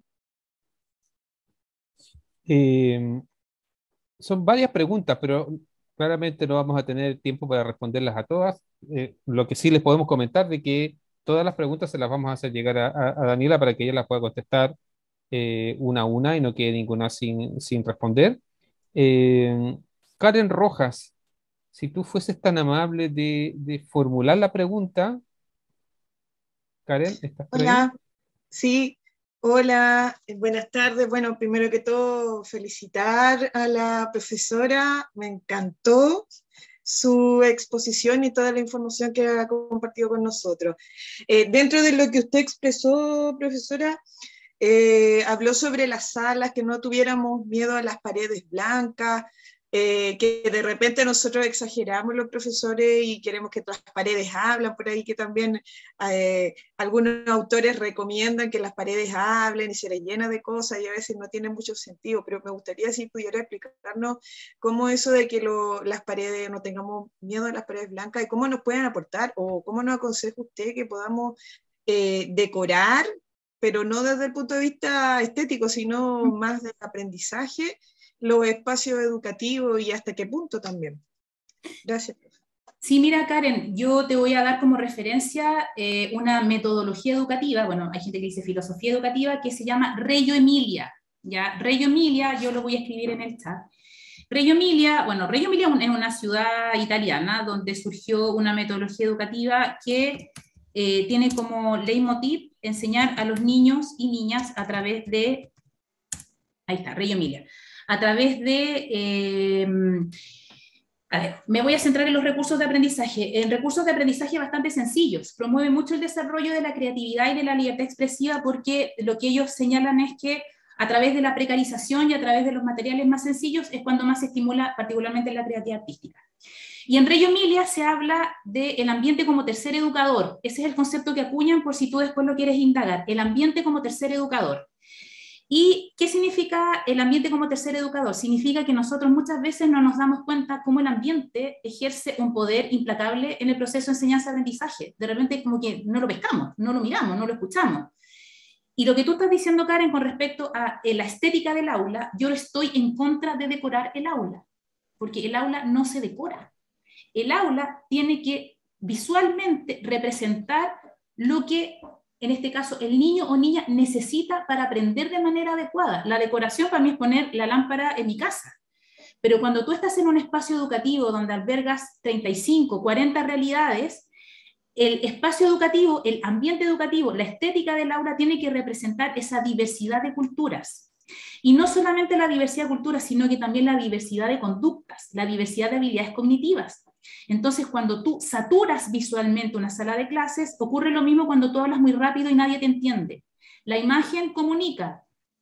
[SPEAKER 1] Eh, son varias preguntas, pero claramente no vamos a tener tiempo para responderlas a todas. Eh, lo que sí les podemos comentar de que todas las preguntas se las vamos a hacer llegar a, a, a Daniela para que ella las pueda contestar eh, una a una y no quede ninguna sin, sin responder. Eh, Karen Rojas, si tú fueses tan amable de, de formular la pregunta. Karen, ¿estás por ahí?
[SPEAKER 4] Hola, sí, hola, buenas tardes. Bueno, primero que todo, felicitar a la profesora, me encantó su exposición y toda la información que ha compartido con nosotros. Eh, dentro de lo que usted expresó, profesora, eh, habló sobre las salas, que no tuviéramos miedo a las paredes blancas, eh, que de repente nosotros exageramos los profesores y queremos que las paredes hablan, por ahí que también eh, algunos autores recomiendan que las paredes hablen y se les llena de cosas y a veces no tiene mucho sentido, pero me gustaría si pudiera explicarnos cómo eso de que lo, las paredes, no tengamos miedo a las paredes blancas y cómo nos pueden aportar o cómo nos aconseja usted que podamos eh, decorar, pero no desde el punto de vista estético, sino más del aprendizaje, los espacios educativos y hasta qué punto también. Gracias.
[SPEAKER 2] Sí, mira, Karen, yo te voy a dar como referencia eh, una metodología educativa, bueno, hay gente que dice filosofía educativa, que se llama Reggio Emilia, ¿ya? Reggio Emilia, yo lo voy a escribir en el chat. Reggio Emilia, bueno, Reggio Emilia es una ciudad italiana donde surgió una metodología educativa que eh, tiene como leitmotiv enseñar a los niños y niñas a través de, ahí está, Reggio Emilia, a través de, eh, a ver, me voy a centrar en los recursos de aprendizaje. En recursos de aprendizaje bastante sencillos, promueve mucho el desarrollo de la creatividad y de la libertad expresiva porque lo que ellos señalan es que a través de la precarización y a través de los materiales más sencillos es cuando más se estimula particularmente la creatividad artística. Y en Reggio Emilia se habla del ambiente como tercer educador. Ese es el concepto que acuñan por si tú después lo quieres indagar, el ambiente como tercer educador. ¿Y qué significa el ambiente como tercer educador? Significa que nosotros muchas veces no nos damos cuenta cómo el ambiente ejerce un poder implacable en el proceso de enseñanza-aprendizaje. De repente como que no lo pescamos, no lo miramos, no lo escuchamos. Y lo que tú estás diciendo, Karen, con respecto a la estética del aula, yo estoy en contra de decorar el aula, porque el aula no se decora. El aula tiene que visualmente representar lo que en este caso el niño o niña necesita para aprender de manera adecuada. La decoración para mí es poner la lámpara en mi casa, pero cuando tú estás en un espacio educativo donde albergas treinta y cinco, cuarenta realidades, el espacio educativo, el ambiente educativo, la estética del aula tiene que representar esa diversidad de culturas. Y no solamente la diversidad de culturas, sino que también la diversidad de conductas, la diversidad de habilidades cognitivas. Entonces, cuando tú saturas visualmente una sala de clases, ocurre lo mismo cuando tú hablas muy rápido y nadie te entiende. La imagen comunica,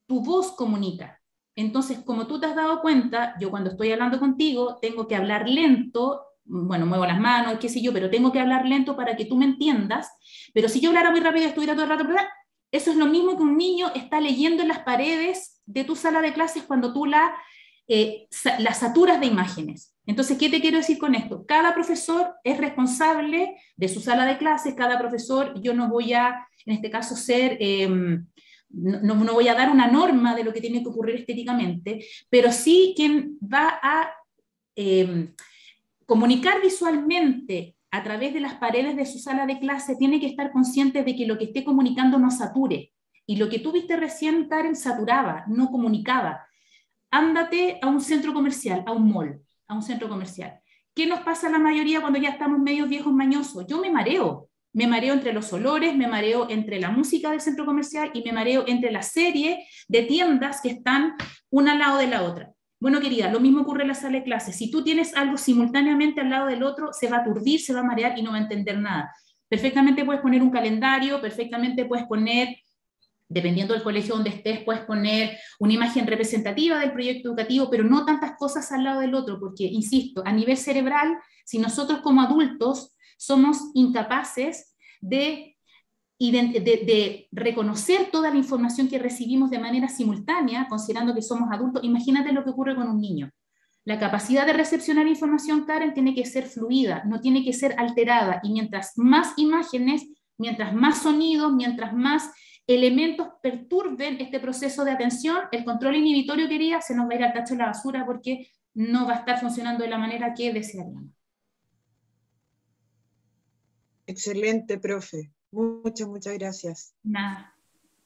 [SPEAKER 2] tu voz comunica. Entonces, como tú te has dado cuenta, yo cuando estoy hablando contigo tengo que hablar lento, bueno, muevo las manos, qué sé yo, pero tengo que hablar lento para que tú me entiendas, pero si yo hablara muy rápido y estuviera todo el rato, ¿verdad? Eso es lo mismo que un niño está leyendo en las paredes de tu sala de clases cuando tú la, eh, la saturas de imágenes. Entonces, ¿qué te quiero decir con esto? Cada profesor es responsable de su sala de clases, cada profesor, yo no voy a, en este caso, ser... Eh, No, no voy a dar una norma de lo que tiene que ocurrir estéticamente, pero sí quien va a eh, comunicar visualmente a través de las paredes de su sala de clase tiene que estar consciente de que lo que esté comunicando no sature. Y lo que tú viste recién, Karen, saturaba, no comunicaba. Ándate a un centro comercial, a un mall, a un centro comercial. ¿Qué nos pasa a la mayoría cuando ya estamos medios viejos mañosos? Yo me mareo. Me mareo entre los olores, me mareo entre la música del centro comercial y me mareo entre la serie de tiendas que están una al lado de la otra. Bueno, querida, lo mismo ocurre en la sala de clases. Si tú tienes algo simultáneamente al lado del otro, se va a aturdir, se va a marear y no va a entender nada. Perfectamente puedes poner un calendario, perfectamente puedes poner, dependiendo del colegio donde estés, puedes poner una imagen representativa del proyecto educativo, pero no tantas cosas al lado del otro, porque, insisto, a nivel cerebral, si nosotros como adultos somos incapaces de, de, de reconocer toda la información que recibimos de manera simultánea, considerando que somos adultos, imagínate lo que ocurre con un niño. La capacidad de recepcionar información, Karen, tiene que ser fluida, no tiene que ser alterada, y mientras más imágenes, mientras más sonidos, mientras más elementos perturben este proceso de atención, el control inhibitorio, querida, se nos va a ir al tacho de la basura porque no va a estar funcionando de la manera que desearíamos.
[SPEAKER 4] Excelente, profe. Muchas, muchas gracias.
[SPEAKER 2] Nada.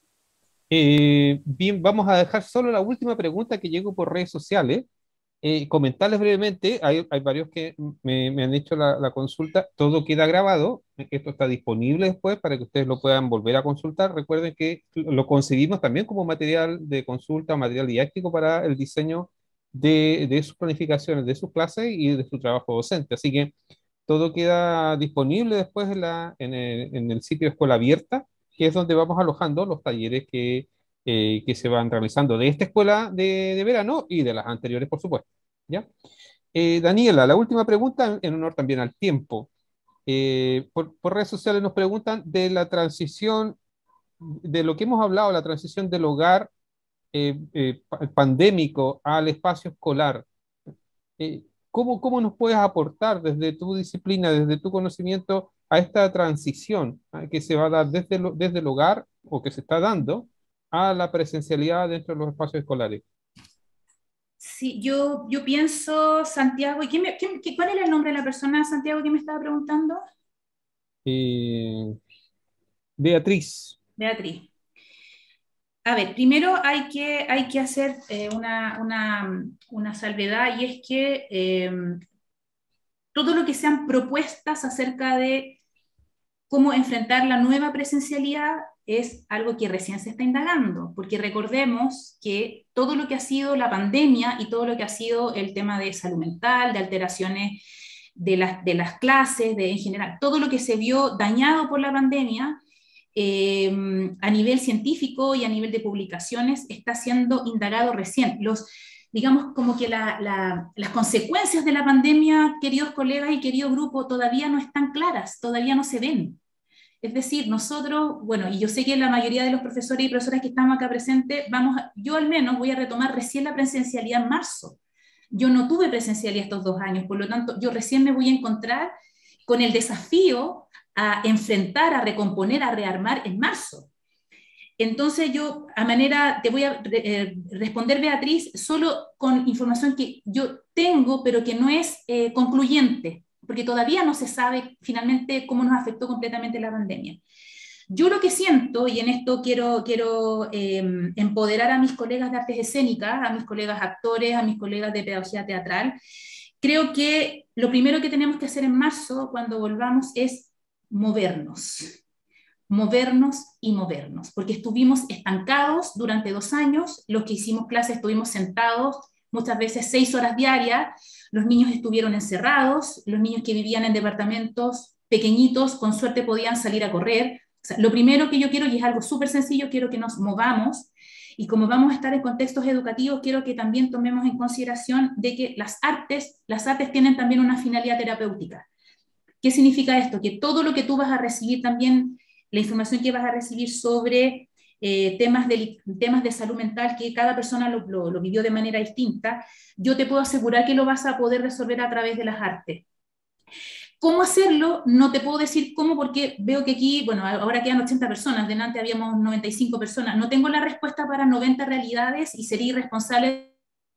[SPEAKER 1] Eh, bien, vamos a dejar solo la última pregunta que llegó por redes sociales. Eh, comentarles brevemente, hay, hay varios que me, me han hecho la, la consulta, todo queda grabado, esto está disponible después para que ustedes lo puedan volver a consultar. Recuerden que lo conseguimos también como material de consulta, material didáctico para el diseño de, de sus planificaciones, de sus clases y de su trabajo docente. Así que todo queda disponible después en, la, en, el, en el sitio Escuela Abierta, que es donde vamos alojando los talleres que, eh, que se van realizando de esta escuela de, de verano y de las anteriores, por supuesto. ¿Ya? Eh, Daniela, la última pregunta, en honor también al tiempo. Eh, por, por redes sociales nos preguntan de la transición, de lo que hemos hablado, la transición del hogar eh, eh, pandémico al espacio escolar. Eh, ¿Cómo, cómo nos puedes aportar desde tu disciplina, desde tu conocimiento a esta transición ¿eh? que se va a dar desde, lo, desde el hogar o que se está dando a la presencialidad dentro de los espacios escolares?
[SPEAKER 2] Sí, yo, yo pienso, Santiago, ¿y qué me, qué, qué, cuál era el nombre de la persona, Santiago, que me estaba preguntando?
[SPEAKER 1] Eh, Beatriz.
[SPEAKER 2] Beatriz. A ver, primero hay que, hay que hacer eh, una, una, una salvedad, y es que eh, todo lo que sean propuestas acerca de cómo enfrentar la nueva presencialidad es algo que recién se está indagando, porque recordemos que todo lo que ha sido la pandemia y todo lo que ha sido el tema de salud mental, de alteraciones de las, de las clases, de, en general, todo lo que se vio dañado por la pandemia, eh, a nivel científico y a nivel de publicaciones, está siendo indagado recién. Los, digamos, como que la, la, las consecuencias de la pandemia, queridos colegas y querido grupo, todavía no están claras, todavía no se ven. Es decir, nosotros, bueno, y yo sé que la mayoría de los profesores y profesoras que estamos acá presentes, vamos a, yo al menos voy a retomar recién la presencialidad en marzo. Yo no tuve presencialidad estos dos años, por lo tanto, yo recién me voy a encontrar con el desafío a enfrentar, a recomponer, a rearmar en marzo. Entonces yo, a manera, te voy a eh, responder, Beatriz, solo con información que yo tengo, pero que no es eh, concluyente, porque todavía no se sabe finalmente cómo nos afectó completamente la pandemia. Yo lo que siento, y en esto quiero, quiero eh, empoderar a mis colegas de artes escénicas, a mis colegas actores, a mis colegas de pedagogía teatral, creo que lo primero que tenemos que hacer en marzo, cuando volvamos, es movernos. Movernos y movernos, porque estuvimos estancados durante dos años, los que hicimos clases estuvimos sentados, muchas veces seis horas diarias, los niños estuvieron encerrados, los niños que vivían en departamentos pequeñitos, con suerte podían salir a correr. O sea, lo primero que yo quiero, y es algo súper sencillo, quiero que nos movamos, Y como vamos a estar en contextos educativos, quiero que también tomemos en consideración de que las artes, las artes tienen también una finalidad terapéutica. ¿Qué significa esto? Que todo lo que tú vas a recibir también, la información que vas a recibir sobre eh, temas, de, temas de salud mental, que cada persona lo, lo, lo vivió de manera distinta, yo te puedo asegurar que lo vas a poder resolver a través de las artes. ¿Cómo hacerlo? No te puedo decir cómo, porque veo que aquí, bueno, ahora quedan ochenta personas, delante habíamos noventa y cinco personas. No tengo la respuesta para noventa realidades y sería irresponsable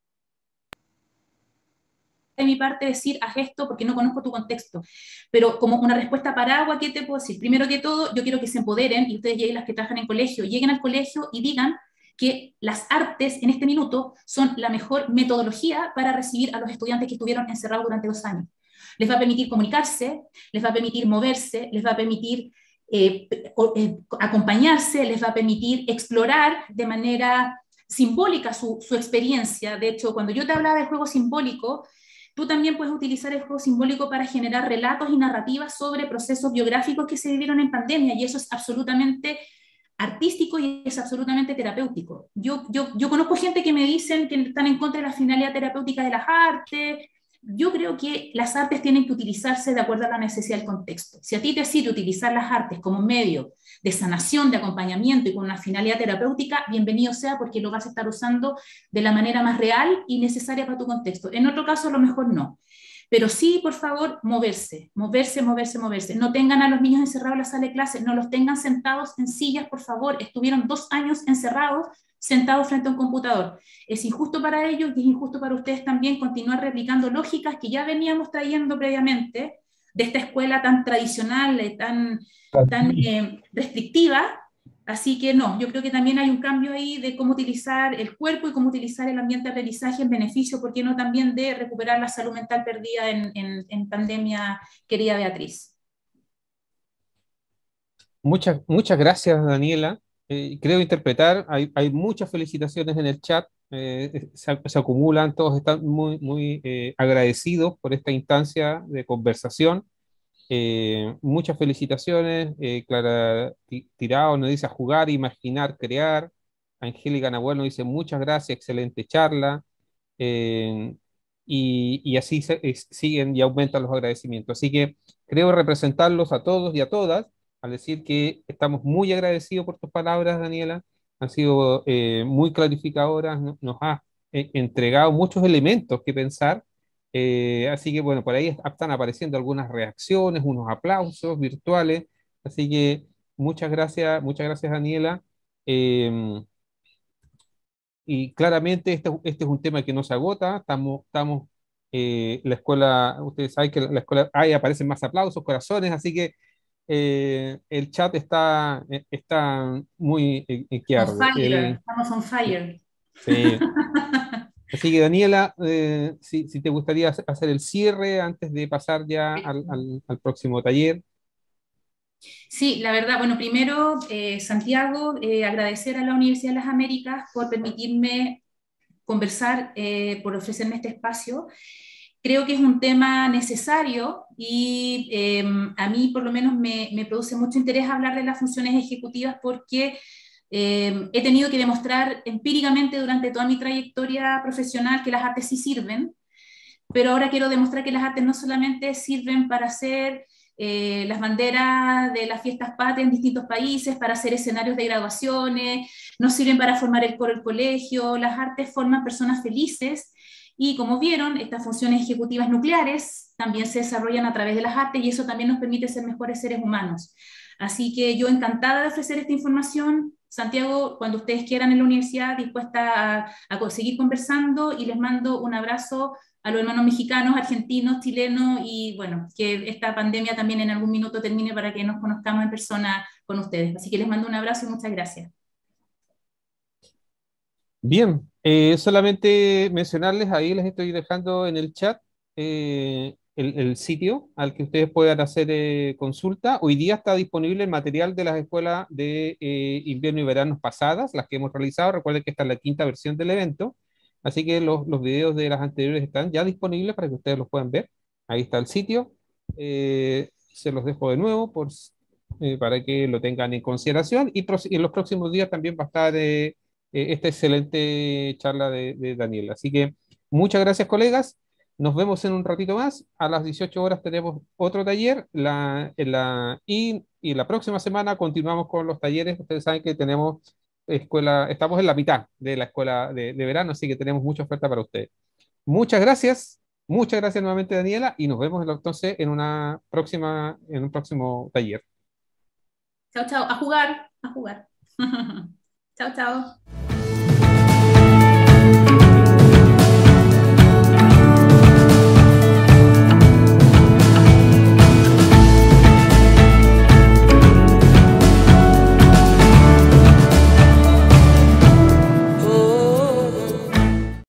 [SPEAKER 2] de mi parte decir, haz esto porque no conozco tu contexto. Pero como una respuesta paraguas, ¿qué te puedo decir? Primero que todo, yo quiero que se empoderen, y ustedes lleguen, las que trabajan en colegio, lleguen al colegio y digan que las artes en este minuto son la mejor metodología para recibir a los estudiantes que estuvieron encerrados durante dos años. Les va a permitir comunicarse, les va a permitir moverse, les va a permitir eh, eh, acompañarse, les va a permitir explorar de manera simbólica su, su experiencia. De hecho, cuando yo te hablaba del juego simbólico, tú también puedes utilizar el juego simbólico para generar relatos y narrativas sobre procesos biográficos que se vivieron en pandemia, y eso es absolutamente artístico y es absolutamente terapéutico. Yo, yo, yo conozco gente que me dicen que están en contra de la finalidad terapéutica de las artes. Yo creo que las artes tienen que utilizarse de acuerdo a la necesidad del contexto. Si a ti te sirve utilizar las artes como medio de sanación, de acompañamiento y con una finalidad terapéutica, bienvenido sea, porque lo vas a estar usando de la manera más real y necesaria para tu contexto. En otro caso, a lo mejor no. Pero sí, por favor, moverse, moverse, moverse, moverse. No tengan a los niños encerrados en la sala de clases, no los tengan sentados en sillas, por favor. Estuvieron dos años encerrados, sentados frente a un computador. Es injusto para ellos y es injusto para ustedes también continuar replicando lógicas que ya veníamos trayendo previamente de esta escuela tan tradicional, tan, tan eh, restrictiva. Así que no, yo creo que también hay un cambio ahí de cómo utilizar el cuerpo y cómo utilizar el ambiente de aprendizaje en beneficio, ¿por qué no también de recuperar la salud mental perdida en, en, en pandemia, querida Beatriz?
[SPEAKER 1] Muchas, muchas gracias, Daniela. Eh, creo interpretar, hay, hay muchas felicitaciones en el chat, eh, se, se acumulan, todos están muy, muy eh, agradecidos por esta instancia de conversación. Eh, muchas felicitaciones. eh, Clara Tirado nos dice a jugar, imaginar, crear. Angélica Nahuel nos dice muchas gracias, excelente charla. eh, y, y así se, es- siguen y aumentan los agradecimientos. Así que creo representarlos a todos y a todas al decir que estamos muy agradecidos por tus palabras, Daniela. Han sido eh, muy clarificadoras, no- nos has eh, entregado muchos elementos que pensar. Eh, así que bueno, por ahí están apareciendo algunas reacciones, unos aplausos virtuales. Así que muchas gracias, muchas gracias, Daniela. Eh, y claramente este, este es un tema que no se agota. Estamos, estamos eh, la escuela, ustedes saben que la escuela, ahí aparecen más aplausos, corazones, así que eh, el chat está, eh, está muy eh, eh, que
[SPEAKER 2] On
[SPEAKER 1] arde.
[SPEAKER 2] fire,
[SPEAKER 1] El,
[SPEAKER 2] estamos on fire.
[SPEAKER 1] sí. Así que Daniela, eh, si, si te gustaría hacer hacer el cierre antes de pasar ya al, al- al próximo taller.
[SPEAKER 2] Sí, la verdad, bueno, primero, eh, Santiago, eh, agradecer a la Universidad de las Américas por permitirme conversar, eh, por ofrecerme este espacio. Creo que es un tema necesario y eh, a mí por lo menos me, me produce mucho interés hablar de las funciones ejecutivas porque eh, he tenido que demostrar empíricamente durante toda mi trayectoria profesional que las artes sí sirven, pero ahora quiero demostrar que las artes no solamente sirven para hacer eh, las banderas de las fiestas patrias en distintos países, para hacer escenarios de graduaciones, no sirven para formar el coro del colegio, las artes forman personas felices y como vieron, estas funciones ejecutivas nucleares también se desarrollan a través de las artes y eso también nos permite ser mejores seres humanos. Así que yo encantada de ofrecer esta información. Santiago, cuando ustedes quieran en la universidad, dispuesta a, a seguir conversando y les mando un abrazo a los hermanos mexicanos, argentinos, chilenos y bueno, que esta pandemia también en algún minuto termine para que nos conozcamos en persona con ustedes. Así que les mando un abrazo y muchas gracias.
[SPEAKER 1] Bien, eh, solamente mencionarles, ahí les estoy dejando en el chat eh, el, el sitio al que ustedes puedan hacer eh, consulta. Hoy día está disponible el material de las escuelas de eh, invierno y verano pasadas, las que hemos realizado. Recuerden que esta es la quinta versión del evento, así que los, los videos de las anteriores están ya disponibles para que ustedes los puedan ver. Ahí está el sitio. Eh, se los dejo de nuevo por, eh, para que lo tengan en consideración y, pros- y en los próximos días también va a estar... eh, eh, esta excelente charla de, de Daniela. Así que muchas gracias, colegas. Nos vemos en un ratito más. A las dieciocho horas tenemos otro taller la, en la, y, y la próxima semana continuamos con los talleres. Ustedes saben que tenemos escuela, estamos en la mitad de la escuela de, de verano, así que tenemos mucha oferta para ustedes. Muchas gracias. Muchas gracias nuevamente, Daniela, y nos vemos entonces en una próxima, en un próximo taller.
[SPEAKER 2] Chao, chao. A jugar, a jugar. Chao, chao.